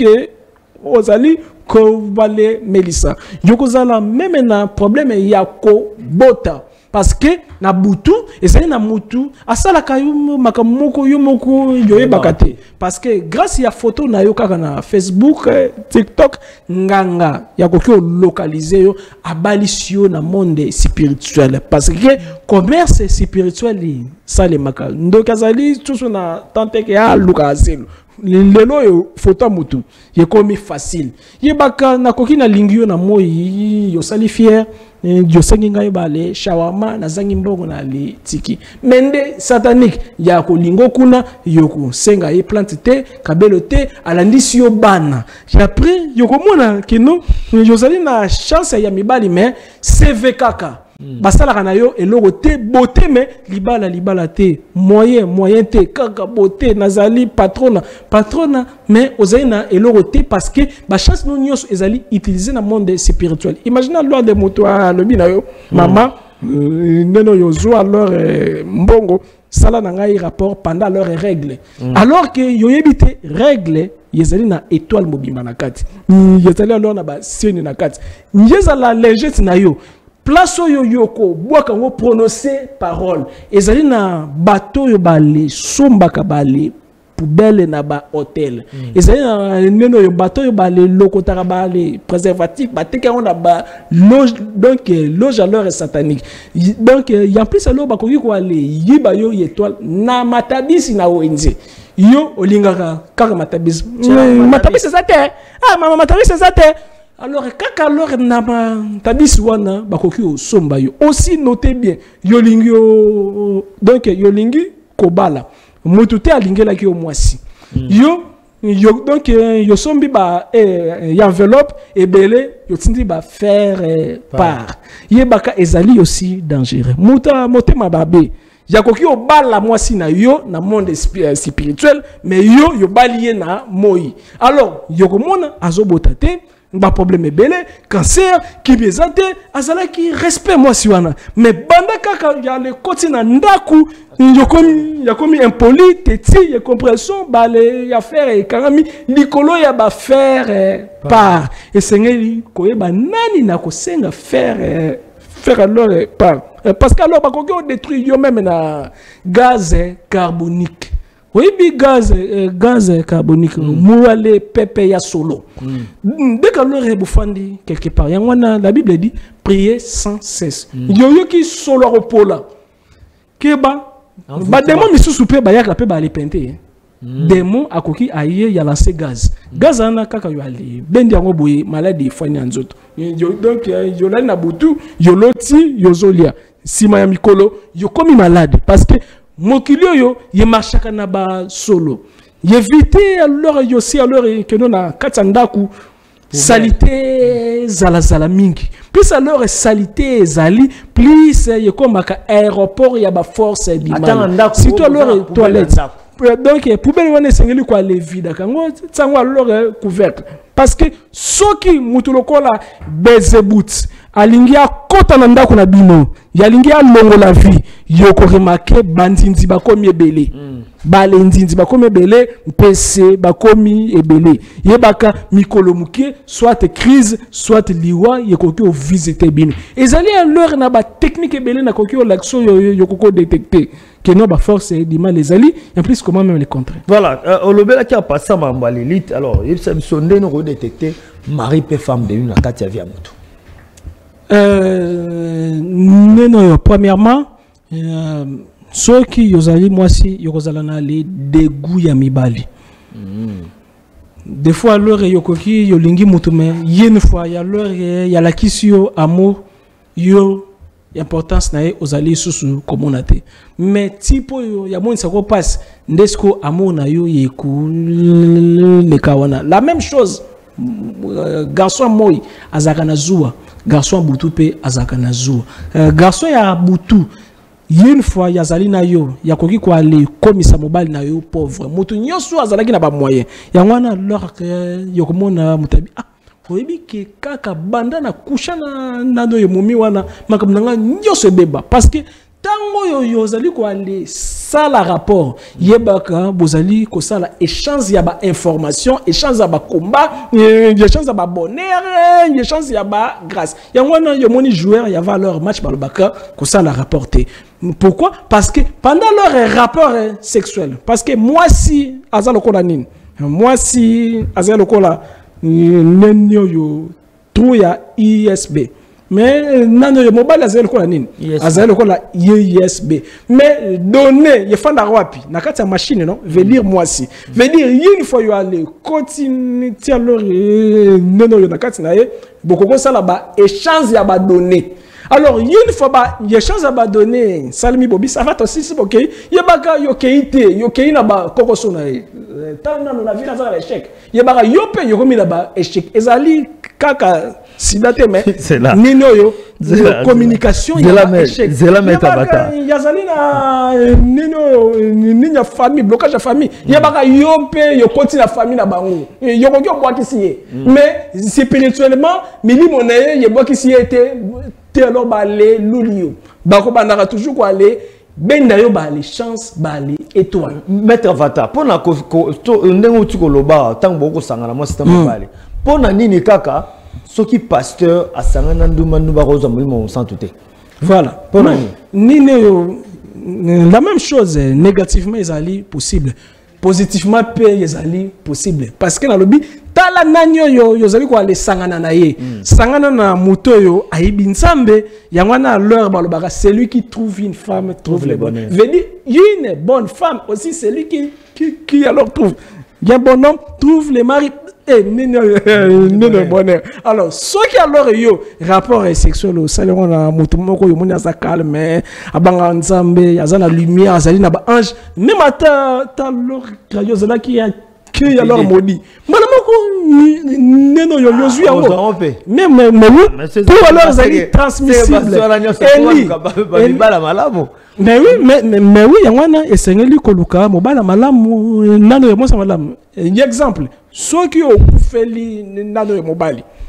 ozali ko vale Melissa yokozala même na problème ya ko bota parce que na butu ezali na mutu asala kayo makamoko yo moko yoye bakate parce que grâce ya photo na yo kaka na Facebook TikTok nganga ya kokyo localiser yo abalisio na monde spirituel parce que commerce spirituel ça le maka donc azali tout na tante ke ya luka azelo lelo yo photo mutu ye komi facile ye baka na kokina lingio na moyi yo sali fier yo sengi ngai bale shawama na zangi mbongo na li tiki mende satanique ya ko lingo kuna yo ko senga ye plante te kabelo te alandisi yo bana et après yo ko mona kino yo sali na chance ya mibali mais C V kaka Mm. basala kana yo eloko te beauté mais libala libala te moyen moyen te kaka beauté nazali patrona patrona mais ozali na eloko te parce que ba chance no nyos ezali utiliser na monde spirituel imagine lors de moto a lobi na yo mm. mama euh, neno yo zo alors euh, mbongo sala na ngai rapport pendant leurs règles mm. alors que yo yebite règle yezali na étoile mobimba na kati yezali alors na ba signe na kati yezala légète na yo place yo yoko boaka ngo prononcer parole ezali na bato yo bale sombaka bale poubelle na ba hôtel mm. ezali na neno yo bato yo bale lokotaka bale préservatif bateka on na ba loge donc loge alors satanique donc y en plus alors bakoki ko ale yiba yo étoile na matabisi na wenze yo olingaka kaka matabisi matabisi ça te ah mama matabisi ça te alors kaka alors na tabisi wana bakoki o somba yo aussi notez bien yolingi o donc yolingi kobala mutu te alingela ki o mwasi mm. yo yo donc yo sombi ba eh, y enveloppe et belé yo tindi ba faire eh, part ye baka ezali aussi dangereux muta motema babe yakoki o bala mwasi na yo na monde spirituel mais yo yo balié na moi alors yo komona azobota te ba problème belé cancer qui bezate azala ki respect moi si wana mais banda kaka ya le côté na ndaku yokomi yakomi impoli teti ya compression ba le ya faire e karami likolo ya ba faire par et sengeli koyeba nani na ko senga faire faire alors par parce que alors ba ko détruire yo même na gaz carbonique. Oui, bi gaz, euh, gaz carbonique, mouale pepe ya solo. Mm. Dès que l'on est bouffandi quelque part, la Bible dit prier sans cesse. Mm. Yo yo qui solo repola. Keba, ba démon mi soupé ba yak la pe ba ali pente. Démon akoki aye ya lancé gaz. Gaz ana kaka yo ali. Bendi yango boye maladie fani anzoto. Donc yo la na butu, yo loti, yo zolia. Sima ya mikolo, yo komi malade parce que Mokilio yo ye marchaka na ba solo. Éviter alors yo si alors que nous na katandaku salité zala zala mingi. Plus alors salité zali plus ye comme ka aéroport ya ba force du mal. Si toi alors toilette. Donc poubelle wana sengeli ko aller vide kango tsango alors couvercle. Parce que soki mutulokola bezebut alingia kota na ndako na bino yalingia longo la vie yoko remarquer bandinzi bakomi ebele mm. Bale ndinzi bakomi ebele mpese bakomi ebele yebaka mikolo muke soit crise soit liwa yekoki o visiter bino ezali alors na ba technique ebele na koki o l'action yokoko détecter que non ba force du mal les ali en plus comment même les contrer. Voilà euh, olobela qui a passé à mamba l'élite alors il s'est sondé nous redétecter mari pe femme de une na kati ya via moto. Euh, non, non, premièrement, euh, ceux qui yozali moi si yozala na les dégoût ya mibali. Des fois alors yokoki yolingi mutume yene fois ya alors ya la kisio amour yo importance na ozali susu communauté. Mais tipo yo ya mon sako passe ndesko amour na yo yeku le kawana. La même chose garçon moi azaka na zuwa. Garçon Boutou pe azakana zou. Euh, garçon ya Boutou, une fois ya zali na yo, ya koki ko aller komisa mobile na yo pauvre. Mutu nyoso azalaki na ba moyen. Ya wana lor yo komona mutabi. Ah, oyebi ke kaka banda na kusha na nado yo momi wana makamnanga nyoso beba parce que tango yo yo zali ko aller sala rapport yebaka bozali ko sala échange ya ba information échange ya ba combat échange ya ba bonheur échange ya ba grâce ya wana yo moni joueur ya valeur match ba baka ko sala rapporter pourquoi parce que pendant leur rapport sexuel parce que moi si azalo ko la nini moi si azalo ko la nenyo yo trou ya I S B mais nano yo mobile azali ko la nini azali ko la U S B mais donner ye fanda wapi na kati ya machine non veut dire moi si veut dire une fois yo aller continue ti alors nano yo na kati na ye bokoko sala ba échange ya ba données alors une fois ba échange ya ba données salmi bobi ça va aussi c'est OK ye baka yo keite yo keina ba kokoso na ye tant nano na vie na za échec ye baka yo pe yo komi na ba échec ezali kaka si date mais nino yo communication il y a échec zela metabata yazali na nino ninya famille blocage de famille ya baka yo pe yo continue la famille na bango yo ko ko boaki sié mais spirituellement milimo na ye ye boaki sié était te alors ba le lulio ba ko bandaka toujours ko aller ben d'ailleurs ba les chances ba les étoiles maître vata pona ko ndengo tuko loba tango boko sangana mo système bale pona nini kaka soki pasteur a sangana nduma nduma roza mulimo santé. Voilà. Pona ni ni la même chose négativement ezali possible. Positivement pe ezali possible parce que na lobi tala nanyo yo yozali ko ale sangana na ye sangana na moto yo ayibi nsambe yangwana leur balobaka celui qui trouve une femme trouve le bonheur. Veut dire une bonne femme aussi celui qui qui qui alors trouve bien bon homme trouve le mari et nino nino bonheur. Alors ceux qui alors yo rapport sexuel au salon na moto moko yo moni asa calme abanga nsambe yazana lumière azali na ba ange même ata ta leur yo zala qui a que alors maudit mana moko nino yo yo zui yango même mais tout alors zali transmissible mais oui mais mais oui yangwana esengeli koluka mobala malamu nano yo mosa malamu exemple ceux qui ont fait nano yo mobali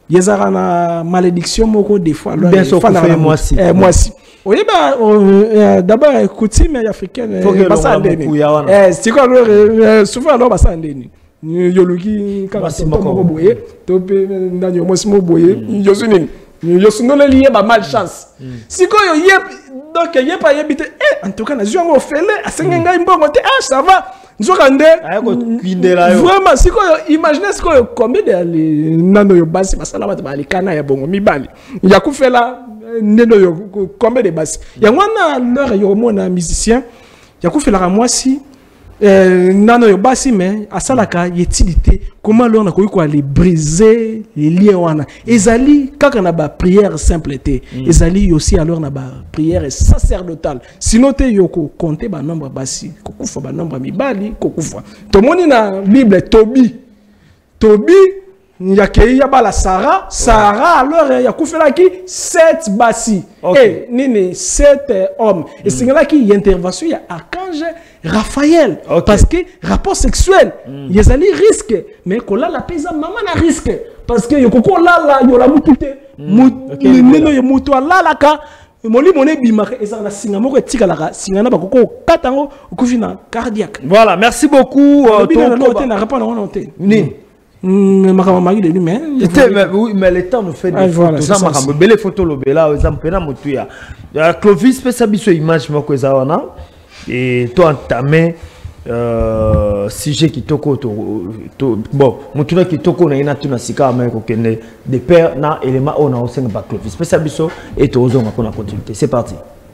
ils ont une malédiction moko des fois bien sûr moi si moi si oui bah d'abord coutume africaine basa ndeni eh c'est quoi souvent alors basa ndeni yoloki kaka moko boye to pe ndani mo simo boye yosuni yosuni lié ba malchance sikoyo yé donc yé pas yébité eh en tout cas na zio ngo fele asenga mbongo te ah ça va nzokande vraiment sikoyo imaginez sikoyo combien de nano yo basi basala bata balikana ya bongo mibali ya kufela neno yo combien de basi ya ngwana leur yo mona musicien ya kufela moi si Euh, nano yo basi mais asalaka utilité comment l'on a koyi ko aller briser les liens wana ezali kaka na ba prière simple té ezali aussi alors na ba prière sacerdotale sinon te yo ko compter ba nombre basi ko kufa ba nombre mibali ko kufa to moni na bible Tobi Tobi ya kei ya bala Sarah Sarah alors ya kufela ki sept basi et nini sept hommes et c'est là qui intervention ya archange Raphaël, okay. Parce que rapport sexuel, il y a des risques, mais quand là la paysanne maman a risque, parce que y a coco là là y a la moutute, neno y mouto là là ka, moli moné bimare et ça la singa moko tika la singa na ba coco katango kufina cardiaque. Voilà, merci beaucoup. On n'a pas noté. Ni. Makama magi de lui mais. Oui, mais le temps nous fait des photos. Ça makama belle photo lobela, exemple na mutuya. Clovis peut s'habiller image moko ezawana. Et toi entamé euh sujet qui toko to, to bon mutuna qui toko na ina tuna sika mais ko kende de père na élément on a aussi ba Clovis spécial biso et to ozonga pour la continuité c'est parti.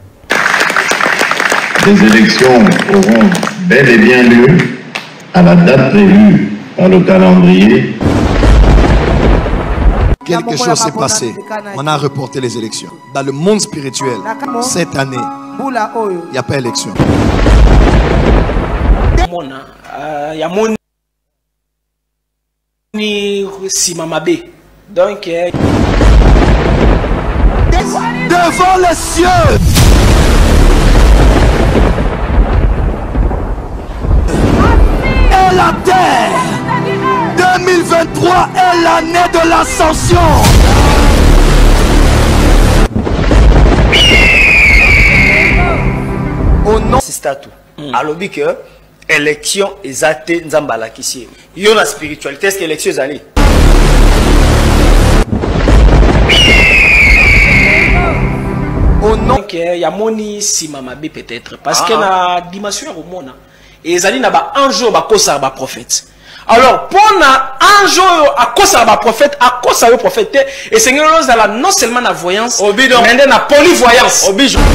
Les élections auront bel et bien lieu à la date prévue par le calendrier. Quelque chose s'est passé. On a reporté les élections. Dans le monde spirituel, cette année, il n'y a pas d'élection. Donc, devant les cieux, et la terre, deux mille vingt-trois est l'année de l'ascension. Au nom c'est statut. Alors que élection exacte nzambala kisi. Yo la spiritualité est-ce que élection zali? Au nom que ya moni si mama be peut-être parce que na dimension au monde et zali na ba anjo ba kosa ba prophète. Alors, pour un jour à cause de la prophète, à cause de la prophète, et Seigneur nous non seulement la voyance, mais la polyvoyance.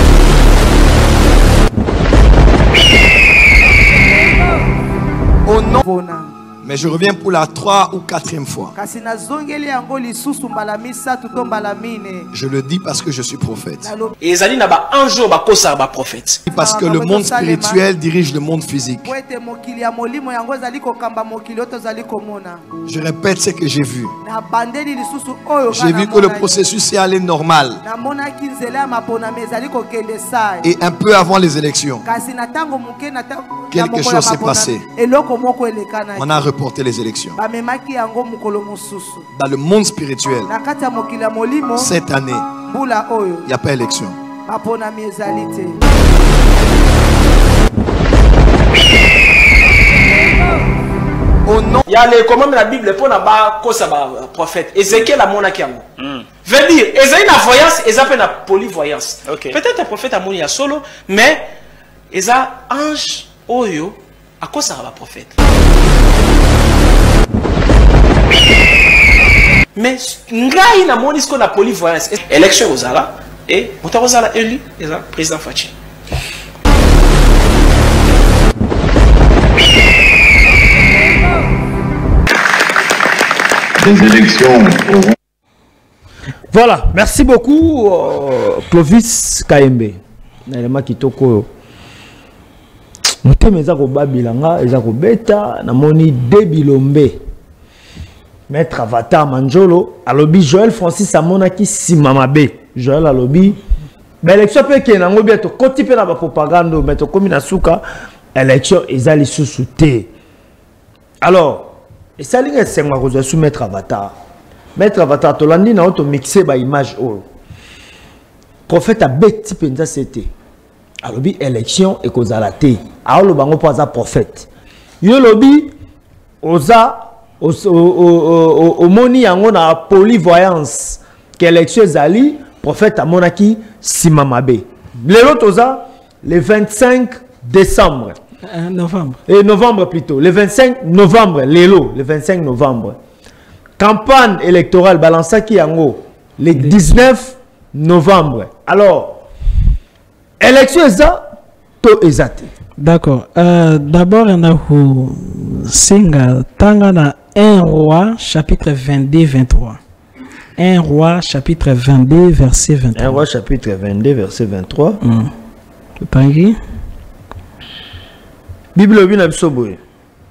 Au nom. Mais je reviens pour la trois ou quatrième fois. Je le dis parce que je suis prophète. Parce que le monde spirituel dirige le monde physique. Je répète ce que j'ai vu. J'ai vu que le processus est allé normal. Et un peu avant les élections, quelque chose s'est passé. On a reporté les élections. Dans le monde spirituel, cette année, il n'y a pas d'élection. Il y a les commandes de la Bible pour la prophète. Ézéchiel a mon akiamo. Veut dire, Ézéchiel a voyance, Ézéchiel a polyvoyance. Peut-être un prophète a mon solo, mais Ézéchiel ange oyo à cause de la prophète. Mais ngai na moni ce qu'on a polyvoyance. Élection aux ala et Mouta Rosala élu président Fachi. Les élections auront... Voilà, merci beaucoup euh, Clovis Kaembe. Nalema kitoko. Muteme za ko babilanga, eza ko beta na moni Debilombe. Maître Avatar Manjolo, alobi Joël Francis Amona qui simamabe. Joël alobi. Mais l'élection peut qu'il y ait un bientôt côté pe na ba propagande mais to komi na suka élection ezali sous-souté. Alors, et ça linga sengwa ko soumettre Avatar. Maître Avatar, Tolandi na auto mixé ba image oh. Prophète a bêti penza c'était. Alors bi élection et cause à la té. Alors le bango pas prophète. Yo lobi oza au au au moni yango na polyvoyance qu'élection zali prophète a monaki simamabe. Le lot oza le vingt-cinq décembre. Euh, novembre. Et novembre plutôt. Le vingt-cinq novembre, l'élo, le vingt-cinq novembre. Campagne électorale Balansaki Yango, le dix-neuf novembre. Alors, élection exacte, to exact. D'accord. Euh, D'abord, on a Singa Tangana un roi, chapitre vingt-deux vingt-trois. un roi, chapitre vingt-deux, verset vingt-trois. un roi, chapitre vingt-deux, verset vingt-trois. Hum. Tangi. Bible Bible.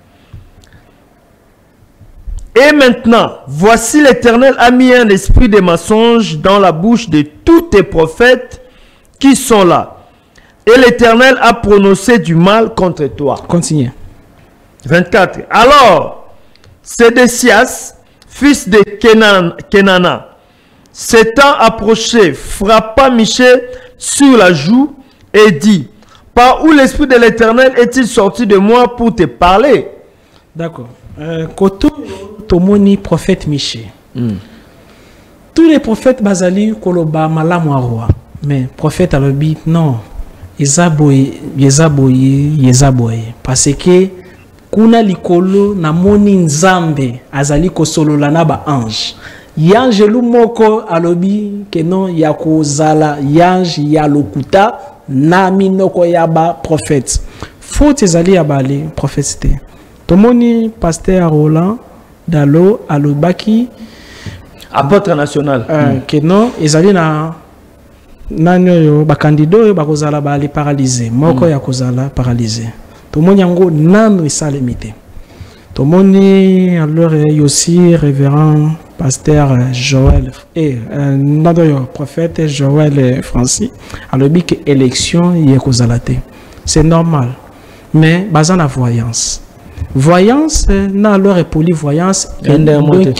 Et maintenant, voici l'Éternel a mis un esprit de mensonge dans la bouche de tous tes prophètes qui sont là. Et l'Éternel a prononcé du mal contre toi. Continuez. vingt-quatre. Alors, Sédécias, fils de Kenan, Kenana, s'étant approché, frappa Michée sur la joue et dit: par où l'esprit de l'Éternel est-il sorti de moi pour te parler? D'accord. Euh, Koto Tomoni prophète Miché. Mm. Tous les prophètes Bazali Koloba Malamu roi. Mais prophète Alobi non. Yezaboye, Yezaboye, Yezaboye. Parce que kuna likolo na moni nzambe azali kosolola na ba ange. Yangelu moko alobi que non yakozala yange ya lokuta na minoko yaba prophète. Faut ezali yabali prophète. Tomoni pasteur Roland Dalo alobaki apôtre national euh, mm. que non ezali na nani yo ba candidat yo bakozala ba ali paralysé moko mm. ya kozala paralysé. Tomoni yango nano esalemite. Tomoni alors il y aussi révérend pasteur Joël et euh, nado yo prophète Joël Francis alobi que élection y kozalate. C'est normal mais basant la voyance. Voyance, na leur polyvoyance, donc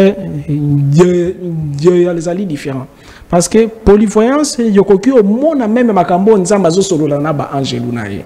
il y a les alliés différents. Parce que polyvoyance, il y a au monde même makambo nzambazo solo la naba angelunaye.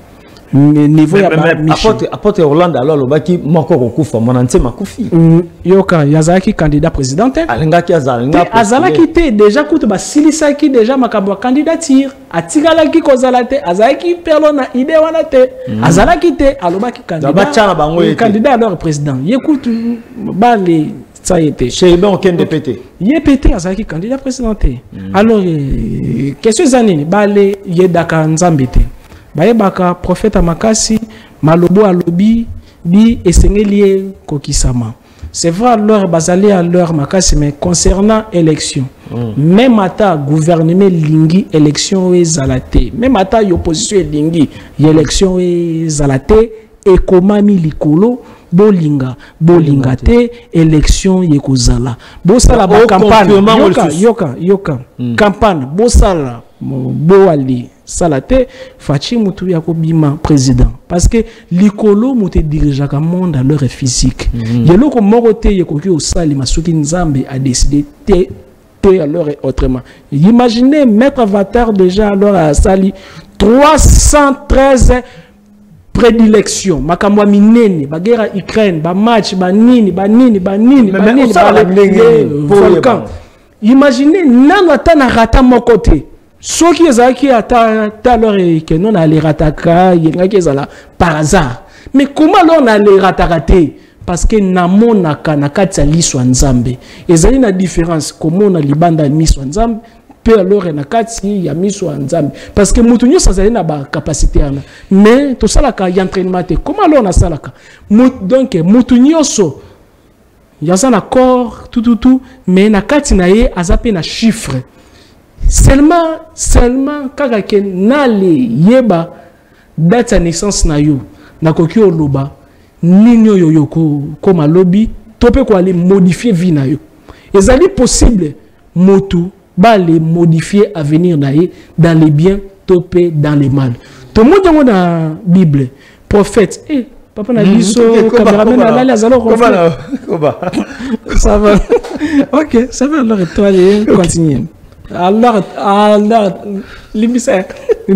Niveau ya ba apôtre apôtre Hollande alors le baki moko kokufa monante makufi. Yoka yazaki candidat président. Alingaki azalinga. Azalaki te déjà kutu ba silisa ki déjà makambo candidature. Atigalaki kozalate azalaki perlo na idée wana te. Azalaki te alobaki candidat. Ba bango yete. Candidat alors président. Yekutu ba le ça y était. Chez ben aucun de pété. Yepété azalaki candidat président. Alors quelques années ba le yedaka nzambete. Bayebaka prophète Makasi malobo alobi bi esengeli kokisama. C'est vrai alors bazali à leur Makasi mais concernant élection mm. même ata gouvernement lingi élection ezalate même ata opposition lingi élection ezalate et komami likolo bolinga bolinga te élection yekozala bosala ba campagne yoka yoka yoka mm. campagne bosala bo ali salate fachi mutu ya kobima président parce que likolo mutu dirige ka monde à leur physique mm. yelo ko morote yekoki osali masuki nzambe a décidé te te alors autrement. Imaginez Maître Avatar déjà alors à sali trois cent treize prédilection makamwa minene ba guerre Ukraine ba match ba nini ba nini ba nini ba nini ba volcan. Imaginez nana tana rata mon côté. Ce qui est qui a alors que non allait rataka yengaki par hasard. Mais comment on allait ratarater parce que namonaka na kati liswa nzambe. Ezali na différence comment on a libanda miswa nzambe peut alors na kati ya miswa nzambe parce que mutu nyo sazali na ba capacité ana. Mais to salaka y entraînement te comment alors na salaka. Donc mutu nyoso yaza na corps tout tout tout mais na kati na ye azape na chiffre. Seulement, seulement, quand na le yeba date de naissance na yo, na koki oloba, ninyo yo yo ko comme lobby, tope ko aller modifier vie na yo. Ezali possible motu ba le modifier avenir na ye dans les biens, tope dans les mal. Tout le monde dans la Bible, prophète, eh, Papa n'a dit caméraman à la zalo. Ça va. Ok, ça va alors toi allez continuer. Alors alors l'émissaire tout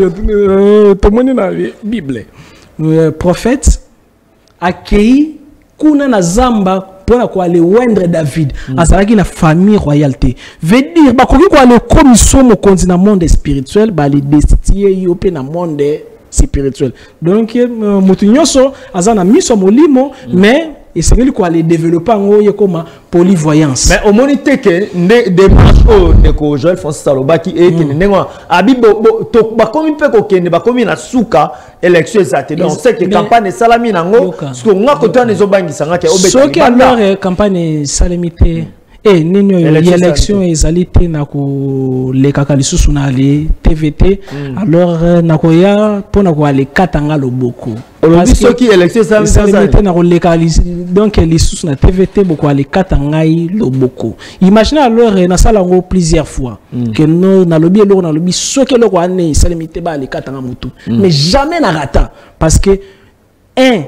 le monde dans la Bible. Le prophète accueilli kuna na zamba pour quoi aller wendre David azalaki na famille royauté veut dire ba koki ko aller commission mo continent monde spirituel ba les destier yo pe na monde spirituel donc mutu nyonso azana miso molimo mais et c'est lui qui a développé en comme polyvoyance. Mais au monité que des démarches de ko Joël Francis Salobaki et que nengo abibo to ba komi pe ko kende ba komi na suka élection exacte donc on sait que campagne salami nango parce que on a côté les obangisa ngaka obeta. Ce qui alors campagne salamité et nino élection ezalité na ko le kakalisusu na le T V T alors na ko ya pona ko ale katanga loboko. Parce que qui élection salamité na ko le kakalisusu donc les sous na T V T beaucoup ale katanga loboko. Imaginez alors na sala ngo plusieurs fois que no na lobi lo na lobi ce que le ko ane salamité ba ale katanga mutu mais jamais na rata parce que un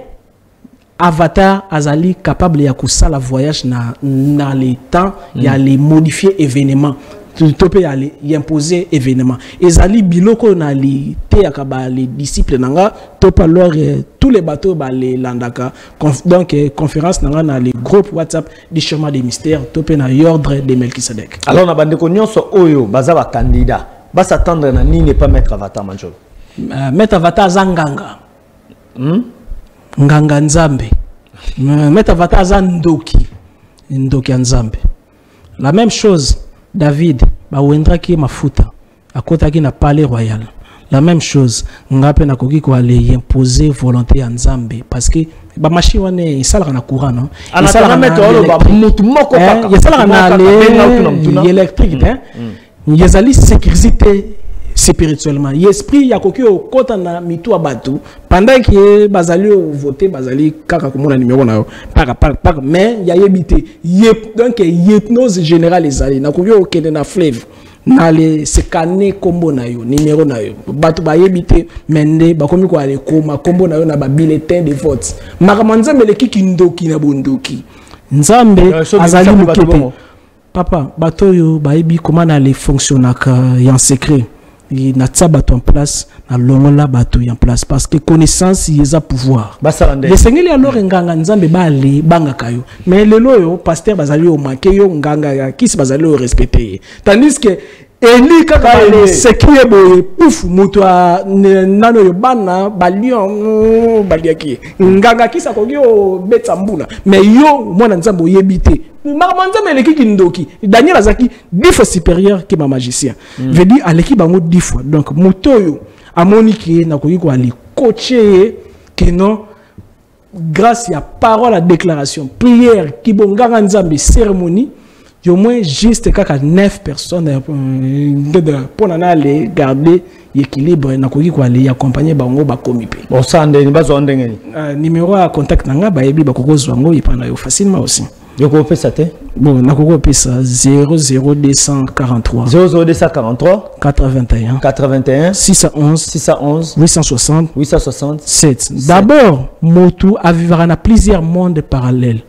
Avatar azali capable ya kusala voyage na na les temps mm. ya les modifier événements tout peut aller y imposer événements ezali biloko na li te akaba les disciples nanga top alors tous les bateaux ba les landaka Conf, donc eh, conférence nanga na les groupes WhatsApp du chemin des mystères top na ordre de Melchisedec. Alors na bande ko nyonso oyo baza ba candidat ba s'attendre na nini pas mettre Avatar Manjolo uh, mettre Avatar zanganga hmm? Nganga nzambe mettre Avatar za ndoki ndoki nzambe la même chose David ba wendra ki mafuta akota ki na palais royal la même chose ngape na koki ko aller imposer volonté ya nzambe parce que ba machine wane isala na courant non isala na mettre ba mutu moko paka isala na électrique hein yezali sécurité spirituellement l'esprit ya koki o kota na mitu abatu pendant que bazali o voter bazali kaka komona numéro na yo para para mais ya yebité donc hypnose générale ezali na koki o kende na fleuve na le scanner kombo na yo numéro na yo batu ba yebité mende ba komi ko ale koma kombo na yo na ba bulletin de vote makamanza meleki kindoki na bondoki nzambe azali mukete papa bato yo ba yebi comment na le fonctionnaka en secret il n'a pas en place na longola bato en place parce que connaissance il a pouvoir les seigneurs alors nganga nzambe bali banga kayo mais lelo yo pasteur bazali o manqué yo nganga qui se bazali o respecter tandis que Eli kaka le sekrie boye pouf muto nano yo bana balion baliaki nganga kisa kogi o betsa mbula mais yo mwana nzambo yebite mamanza le kiki ndoki Daniel azaki dix fois supérieur que ma magicien mm. veut dire aleki bango dix fois donc muto yo amoni ki na kogi ko ali coacher que non grâce à parole à déclaration prière ki bonganga nzambe cérémonie au moins juste neuf personnes pour aller garder l'équilibre na koki ko aller accompagner bango ba komipe bon ça ndeni bazo ndengeni numéro à contact nanga ba yebi ba kokozwa ngo ipana yo facilement aussi yoko pesa te bon na koko pesa zéro zéro deux cent quarante-trois zéro zéro deux cent quarante-trois quatre-vingt-un quatre-vingt-un six cent onze six cent onze huit cent soixante huit cent soixante-sept d'abord motu avivra na plusieurs mondes parallèles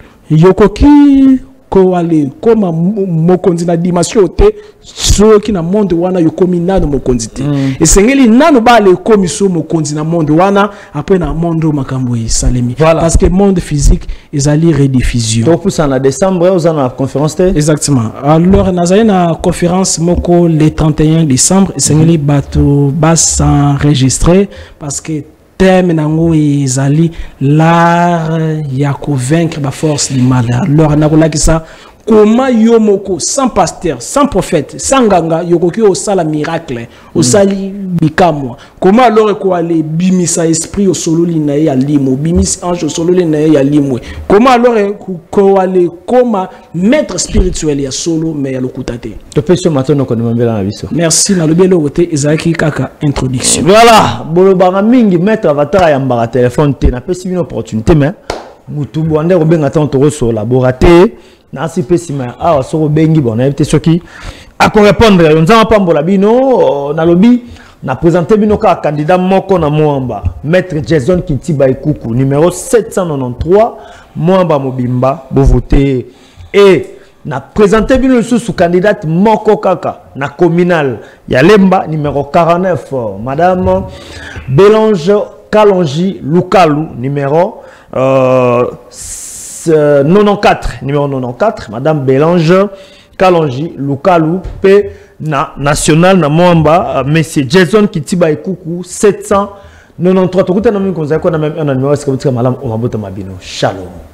yokoki ko ale comme mokonzi na dimension te so ki na monde wana yo komi nano mokonzi te et sengeli nano ba le komi so mokonzi na monde wana après na monde makambo yi salemi parce que monde physique ezali rediffusion donc pour ça en décembre aux na conférence te exactement alors na na conférence moko le trente et un décembre sengeli bato ba s'enregistrer parce que thème nango ezali l'art ya convaincre la force du mal alors nakola ki ça comment yo moko sans pasteur sans prophète sans nganga yokoki au sala miracle au sali bikamwa comment alors ko aller bimisa esprit au sololi na ya limo bimis ange au sololi na ya limo comment alors ko aller comme maître spirituel ya solo mais ya lokutate to pe so matin ko ndimambela na biso merci na lobelo wote ezaki kaka introduction voilà bolobanga mingi maître Avatar ya mbara téléphone te na pesi une opportunité mais mutu bonde ko benga tant to so laboraté na si pesima ah so bengi bon na été soki à répondre on nzama pambola bino na lobi Na présenté binoka candidat moko na Moamba, Maître Jason Kintiba Ekuku, numéro sept cent quatre-vingt-treize, Moamba Mobimba, bo voter. Et na présenté bino sous candidate moko kaka na communal Yalemba numéro quarante-neuf, Madame Bélange Kalonji Lukalu, numéro euh, quatre-vingt-quatorze, numéro quatre-vingt-quatorze, Madame Bélange Kalonji Lukalu, P na national na Moamba, Monsieur Jason Kintiba Ekuku, sept cent quatre-vingt-treize. Tout le monde a même un numéro, est-ce que vous avez Malam Omabota Mabino? Shalom.